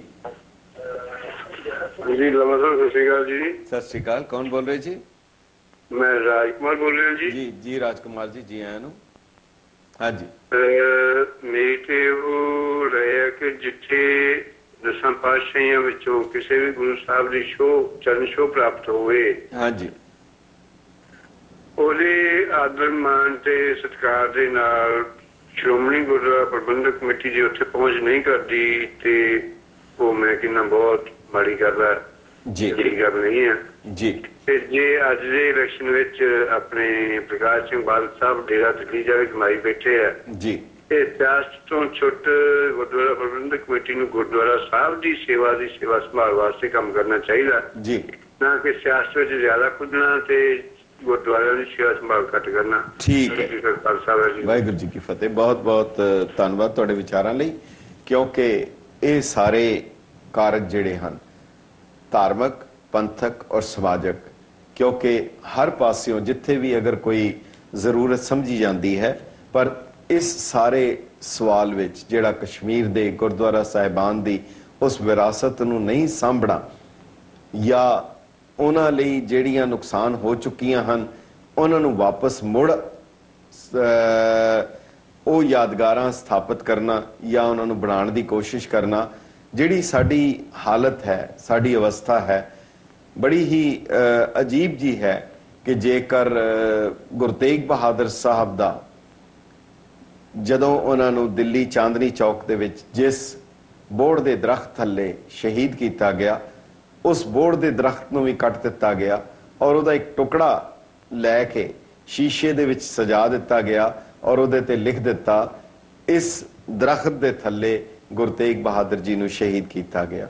ਜੀ, ਨਮਸਕਾਰ, ਸਤਿ ਸ਼੍ਰੀ ਅਕਾਲ ਜੀ। ਸਤਿ ਸ਼੍ਰੀ ਅਕਾਲ, ਕੌਣ ਬੋਲ ਰਹੇ ਜੀ? ਮੈਂ ਰਾਜਕੁਮਾਰ ਬੋਲ ਰਿਹਾ ਜੀ। ਜੀ ਰਾਜਕੁਮਾਰ ਜੀ ਆਇਆਂ ਨੂੰ। ਹਾਂਜੀ, ਮੇਰੀ ਤੇ ਉਹ ਰਿਹਾ ਕਿ ਜਿੱਥੇ ਦਸਾਂ ਪਾਤਸ਼ਾਹੀਆਂ ਵਿੱਚੋਂ ਕਿਸੇ ਵੀ ਗੁਰੂ ਸਾਹਿਬ ਦੀ ਚਰਨ ਛੋਹ ਪ੍ਰਾਪਤ ਹੋਵੇ, ਹਾਂਜੀ, ਉਹਦੇ ਆਦਰ ਮਾਣ ਤੇ ਸਤਿਕਾਰ ਦੇ ਨਾਲ ਸ਼੍ਰੋਮਣੀ ਗੁਰਦੁਆਰਾ ਪ੍ਰਬੰਧਕ ਕਮੇਟੀ ਜੇ ਉੱਥੇ ਪਹੁੰਚ ਨਹੀਂ ਕਰਦੀ ਤੇ ਉਹ ਮੈਂ ਕਹਿੰਦਾ ਬਹੁਤ ਮਾੜੀ ਗੱਲ ਹੈ ਜੀ, ਜਿਹੜੀ ਗੱਲ ਨਹੀਂ ਹੈ ਜੀ। ਤੇ ਜੇ ਅੱਜ ਦੇ ਇਲੈਕਸ਼ਨ ਵਿੱਚ ਆਪਣੇ ਪ੍ਰਕਾਸ਼ ਸਿੰਘ ਬਾਦਲ ਸਾਹਿਬ ਡੇਰਾ ਦਿੱਲੀ ਜਾ ਕੇ ਕਮਾਈ ਬੈਠੇ ਆ ਜੀ, ਇਹ ਸਿਆਸਤ ਤੋਂ ਛੁੱਟ ਗੁਰਦੁਆਰਾ ਪ੍ਰਬੰਧਕ ਕਮੇਟੀ ਨੂੰ ਗੁਰਦੁਆਰਾ ਸਾਹਿਬ ਦੀ ਸੇਵਾ ਸੰਭਾਲ ਵਾਸਤੇ ਕੰਮ ਕਰਨਾ ਚਾਹੀਦਾ ਜੀ, ਨਾ ਕਿ ਸਿਆਸਤ ਵਿੱਚ ਜ਼ਿਆਦਾ ਕੁੱਦਣਾ ਤੇ ਗੁਰਦੁਆਰਿਆਂ ਦੀ ਸੇਵਾ ਸੰਭਾਲ ਘੱਟ ਕਰਨਾ। ਠੀਕ ਹੈ, ਵਾਹਿਗੁਰੂ ਜੀ ਕੀ ਫਤਿਹ। ਬਹੁਤ ਧੰਨਵਾਦ ਤੁਹਾਡੇ ਵਿਚਾਰਾਂ ਲਈ, ਕਿਉਂਕਿ ਇਹ ਸਾਰੇ ਕਾਰਜ ਜਿਹੜੇ ਹਨ, ਧਾਰਮਿਕ, ਪੰਥਕ ਔਰ ਸਮਾਜਿਕ, ਕਿਉਂਕਿ ਹਰ ਪਾਸਿਓਂ ਜਿੱਥੇ ਵੀ ਅਗਰ ਕੋਈ ਜ਼ਰੂਰਤ ਸਮਝੀ ਜਾਂਦੀ ਹੈ, ਪਰ ਇਸ ਸਾਰੇ ਸਵਾਲ ਵਿੱਚ ਜਿਹੜਾ ਕਸ਼ਮੀਰ ਦੇ ਗੁਰਦੁਆਰਾ ਸਾਹਿਬਾਨ ਦੀ ਉਸ ਵਿਰਾਸਤ ਨੂੰ ਨਹੀਂ ਸਾਂਭਣਾ ਜਾਂ ਉਹਨਾਂ ਲਈ ਜਿਹੜੀਆਂ ਨੁਕਸਾਨ ਹੋ ਚੁੱਕੀਆਂ ਹਨ ਉਹਨਾਂ ਨੂੰ ਵਾਪਸ ਮੁੜ ਉਹ ਯਾਦਗਾਰਾਂ ਸਥਾਪਿਤ ਕਰਨਾ ਜਾਂ ਉਹਨਾਂ ਨੂੰ ਬਣਾਉਣ ਦੀ ਕੋਸ਼ਿਸ਼ ਕਰਨਾ, ਜਿਹੜੀ ਸਾਡੀ ਹਾਲਤ ਹੈ, ਸਾਡੀ ਅਵਸਥਾ ਹੈ, ਬੜੀ ਹੀ ਅਜੀਬ ਜੀ ਹੈ ਕਿ ਜੇਕਰ ਗੁਰੂ ਤੇਗ ਬਹਾਦਰ ਸਾਹਿਬ ਦਾ ਜਦੋਂ ਉਹਨਾਂ ਨੂੰ ਦਿੱਲੀ ਚਾਂਦਨੀ ਚੌਕ ਦੇ ਵਿੱਚ ਜਿਸ ਬੋਹੜ ਦੇ ਦਰਖਤ ਥੱਲੇ ਸ਼ਹੀਦ ਕੀਤਾ ਗਿਆ, ਉਸ ਬੋਹੜ ਦੇ ਦਰਖਤ ਨੂੰ ਵੀ ਕੱਟ ਦਿੱਤਾ ਗਿਆ ਔਰ ਉਹਦਾ ਇੱਕ ਟੁਕੜਾ ਲੈ ਕੇ ਸ਼ੀਸ਼ੇ ਦੇ ਵਿੱਚ ਸਜਾ ਦਿੱਤਾ ਗਿਆ ਔਰ ਉਹਦੇ ਤੇ ਲਿਖ ਦਿੱਤਾ, ਇਸ ਦਰਖਤ ਦੇ ਥੱਲੇ ਗੁਰੂ ਤੇਗ ਬਹਾਦਰ ਜੀ ਨੂੰ ਸ਼ਹੀਦ ਕੀਤਾ ਗਿਆ।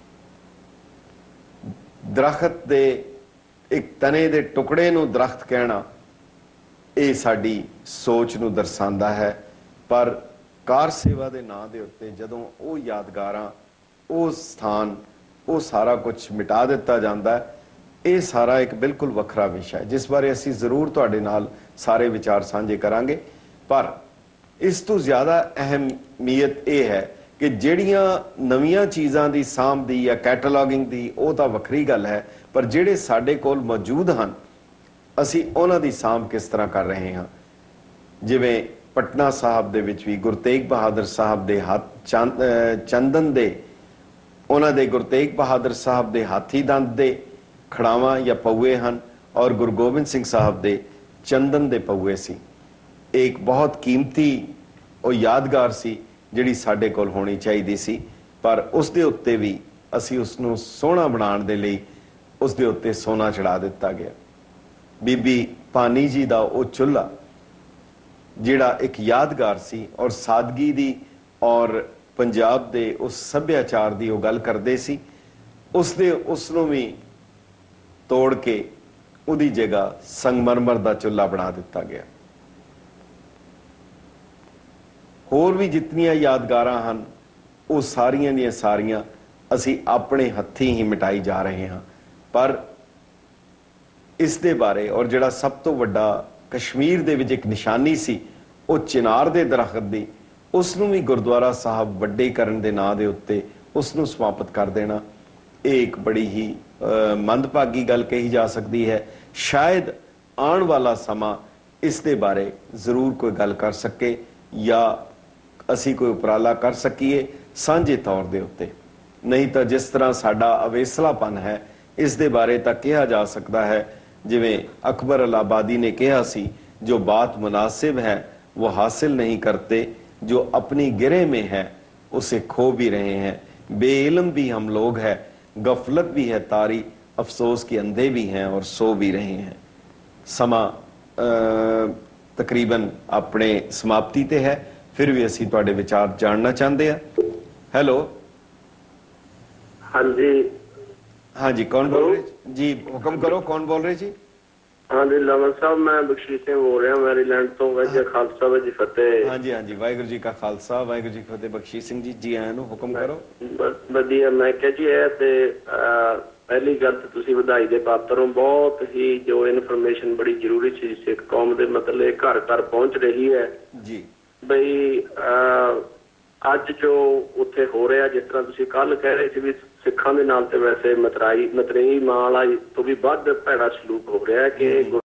ਦਰਖਤ ਦੇ ਇੱਕ ਤਣੇ ਦੇ ਟੁਕੜੇ ਨੂੰ ਦਰਖਤ ਕਹਿਣਾ ਇਹ ਸਾਡੀ ਸੋਚ ਨੂੰ ਦਰਸਾਉਂਦਾ ਹੈ, ਪਰ ਕਾਰ ਸੇਵਾ ਦੇ ਨਾਂ ਦੇ ਉੱਤੇ ਜਦੋਂ ਉਹ ਯਾਦਗਾਰਾਂ, ਉਹ ਸਥਾਨ, ਉਹ ਸਾਰਾ ਕੁਝ ਮਿਟਾ ਦਿੱਤਾ ਜਾਂਦਾ ਹੈ, ਇਹ ਸਾਰਾ ਇੱਕ ਬਿਲਕੁਲ ਵੱਖਰਾ ਵਿਸ਼ਾ ਹੈ ਜਿਸ ਬਾਰੇ ਅਸੀਂ ਜ਼ਰੂਰ ਤੁਹਾਡੇ ਨਾਲ ਸਾਰੇ ਵਿਚਾਰ ਸਾਂਝੇ ਕਰਾਂਗੇ। ਪਰ ਇਸ ਤੋਂ ਜ਼ਿਆਦਾ ਅਹਿਮੀਅਤ ਇਹ ਹੈ ਕਿ ਜਿਹੜੀਆਂ ਨਵੀਆਂ ਚੀਜ਼ਾਂ ਦੀ ਸਾਂਭ ਦੀ ਜਾਂ ਕੈਟਾਲੌਗਿੰਗ ਦੀ ਉਹ ਤਾਂ ਵੱਖਰੀ ਗੱਲ ਹੈ, ਪਰ ਜਿਹੜੇ ਸਾਡੇ ਕੋਲ ਮੌਜੂਦ ਹਨ ਅਸੀਂ ਉਹਨਾਂ ਦੀ ਸਾਂਭ ਕਿਸ ਤਰ੍ਹਾਂ ਕਰ ਰਹੇ ਹਾਂ। ਜਿਵੇਂ ਪਟਨਾ ਸਾਹਿਬ ਦੇ ਵਿੱਚ ਵੀ ਗੁਰੂ ਤੇਗ ਬਹਾਦਰ ਸਾਹਿਬ ਦੇ ਹੱਥ ਚੰਦਨ ਦੇ, ਉਹਨਾਂ ਦੇ ਗੁਰੂ ਤੇਗ ਬਹਾਦਰ ਸਾਹਿਬ ਦੇ ਹਾਥੀ ਦੰਦ ਦੇ ਖੜਾਵਾਂ ਜਾਂ ਪਊਏ ਹਨ ਔਰ ਗੁਰੂ ਗੋਬਿੰਦ ਸਿੰਘ ਸਾਹਿਬ ਦੇ ਚੰਦਨ ਦੇ ਪਊਏ ਸੀ। ਇੱਕ ਬਹੁਤ ਕੀਮਤੀ ਉਹ ਯਾਦਗਾਰ ਸੀ ਜਿਹੜੀ ਸਾਡੇ ਕੋਲ ਹੋਣੀ ਚਾਹੀਦੀ ਸੀ, ਪਰ ਉਸ ਦੇ ਉੱਤੇ ਵੀ ਅਸੀਂ ਉਸ ਨੂੰ ਸੋਹਣਾ ਬਣਾਉਣ ਦੇ ਲਈ ਉਸ ਦੇ ਉੱਤੇ ਸੋਨਾ ਚੜਾ ਦਿੱਤਾ ਗਿਆ। ਬੀਬੀ ਭਾਨੀ ਜੀ ਦਾ ਉਹ ਚੁੱਲ੍ਹਾ ਜਿਹੜਾ ਇੱਕ ਯਾਦਗਾਰ ਸੀ ਔਰ ਸਾਦਗੀ ਦੀ ਔਰ ਪੰਜਾਬ ਦੇ ਉਸ ਸੱਭਿਆਚਾਰ ਦੀ ਉਹ ਗੱਲ ਕਰਦੇ ਸੀ, ਉਸ ਨੂੰ ਵੀ ਤੋੜ ਕੇ ਉਹਦੀ ਜਗ੍ਹਾ ਸੰਗਮਰਮਰ ਦਾ ਚੁੱਲ੍ਹਾ ਬਣਾ ਦਿੱਤਾ ਗਿਆ। ਹੋਰ ਵੀ ਜਿਤਨੀਆਂ ਯਾਦਗਾਰਾਂ ਹਨ ਉਹ ਸਾਰੀਆਂ ਦੀਆਂ ਸਾਰੀਆਂ ਅਸੀਂ ਆਪਣੇ ਹੱਥੀਂ ਹੀ ਮਿਟਾਈ ਜਾ ਰਹੇ ਹਾਂ। ਪਰ ਇਸ ਦੇ ਬਾਰੇ ਔਰ ਜਿਹੜਾ ਸਭ ਤੋਂ ਵੱਡਾ ਕਸ਼ਮੀਰ ਦੇ ਵਿੱਚ ਇੱਕ ਨਿਸ਼ਾਨੀ ਸੀ ਉਹ ਚਿਨਾਰ ਦੇ ਦਰਖਤ ਦੀ, ਉਸ ਨੂੰ ਵੀ ਗੁਰਦੁਆਰਾ ਸਾਹਿਬ ਵੱਡੇ ਕਰਨ ਦੇ ਨਾਂ ਦੇ ਉੱਤੇ ਉਸ ਨੂੰ ਸਮਾਪਤ ਕਰ ਦੇਣਾ, ਇਹ ਇੱਕ ਬੜੀ ਹੀ ਮੰਦਭਾਗੀ ਗੱਲ ਕਹੀ ਜਾ ਸਕਦੀ ਹੈ। ਸ਼ਾਇਦ ਆਉਣ ਵਾਲਾ ਸਮਾਂ ਇਸ ਦੇ ਬਾਰੇ ਜ਼ਰੂਰ ਕੋਈ ਗੱਲ ਕਰ ਸਕੇ ਜਾਂ ਅਸੀਂ ਕੋਈ ਉਪਰਾਲਾ ਕਰ ਸਕੀਏ ਸਾਂਝੇ ਤੌਰ ਦੇ ਉੱਤੇ। ਨਹੀਂ ਤਾਂ ਜਿਸ ਤਰ੍ਹਾਂ ਸਾਡਾ ਅਵੇਸਲਾਪਨ ਹੈ ਇਸ ਦੇ ਬਾਰੇ ਤਾਂ ਕਿਹਾ ਜਾ ਸਕਦਾ ਹੈ, ਜਿਵੇਂ ਅਕਬਰ ਅਲਾਹਾਬਾਦੀ ਨੇ ਕਿਹਾ ਸੀ, ਜੋ ਬਾਤ ਮੁਨਾਸਿਬ ਹੈ वो हासिल नहीं करते, जो अपनी गिरे में है उसे खो भी रहे हैं, बेइल्म भी हम लोग हैं, गफलत भी है तारी, अफसोस के अंधे भी हैं और सो भी रहे हैं। समा तकरीबन अपने समाप्ति ते है, फिर भी असी तुहाडे विचार जानना चाहते हैं। हेलो, हाँ जी, हाँ जी, कौन बोल रहे जी? हुक्म करो, कौन बोल रहे जी? हाँ जी, लवन साहब, मैं बख्शीश सिंह बोल रहा मैरीलैंड तो। वजी खालसा वजी फतेह। हाँ जी, हाँ जी, वाहिगुरू जी का खालसा वाहिगुरू जी की फतेह। बख्शीश सिंह जी, जी आया नु, हुक्म करो। ਵਧੀਆ। ਮੈਂ ਕਿਹਾ ਜੀ ਇਹ ਤੇ ਪਹਿਲੀ ਗੱਲ ਤਾਂ ਤੁਸੀਂ ਵਧਾਈ ਦੇ ਪਾਤਰ ਹੋ। ਬਹੁਤ ਹੀ ਜੋ ਇਨਫੋਰਮੇਸ਼ਨ ਬੜੀ ਜ਼ਰੂਰੀ ਸੀ ਸਿੱਖ ਕੌਮ ਦੇ ਮਤਲਬ ਘਰ ਘਰ ਪਹੁੰਚ ਰਹੀ ਹੈ ਜੀ। ਬਈ ਅੱਜ ਜੋ ਉੱਥੇ ਹੋ ਰਿਹਾ, ਜਿਸ ਤਰ੍ਹਾਂ ਤੁਸੀਂ ਕੱਲ ਕਹਿ ਰਹੇ ਸੀ ਵੀ ਸਿੱਖਾਂ ਦੇ ਨਾਲ ਤੇ ਵੈਸੇ ਮਤਰੇਈ ਮਾਂ ਵਾਲਾ ਤੋਂ ਵੀ ਵੱਧ ਭੈੜਾ ਸਲੂਕ ਹੋ ਰਿਹਾ ਕਿ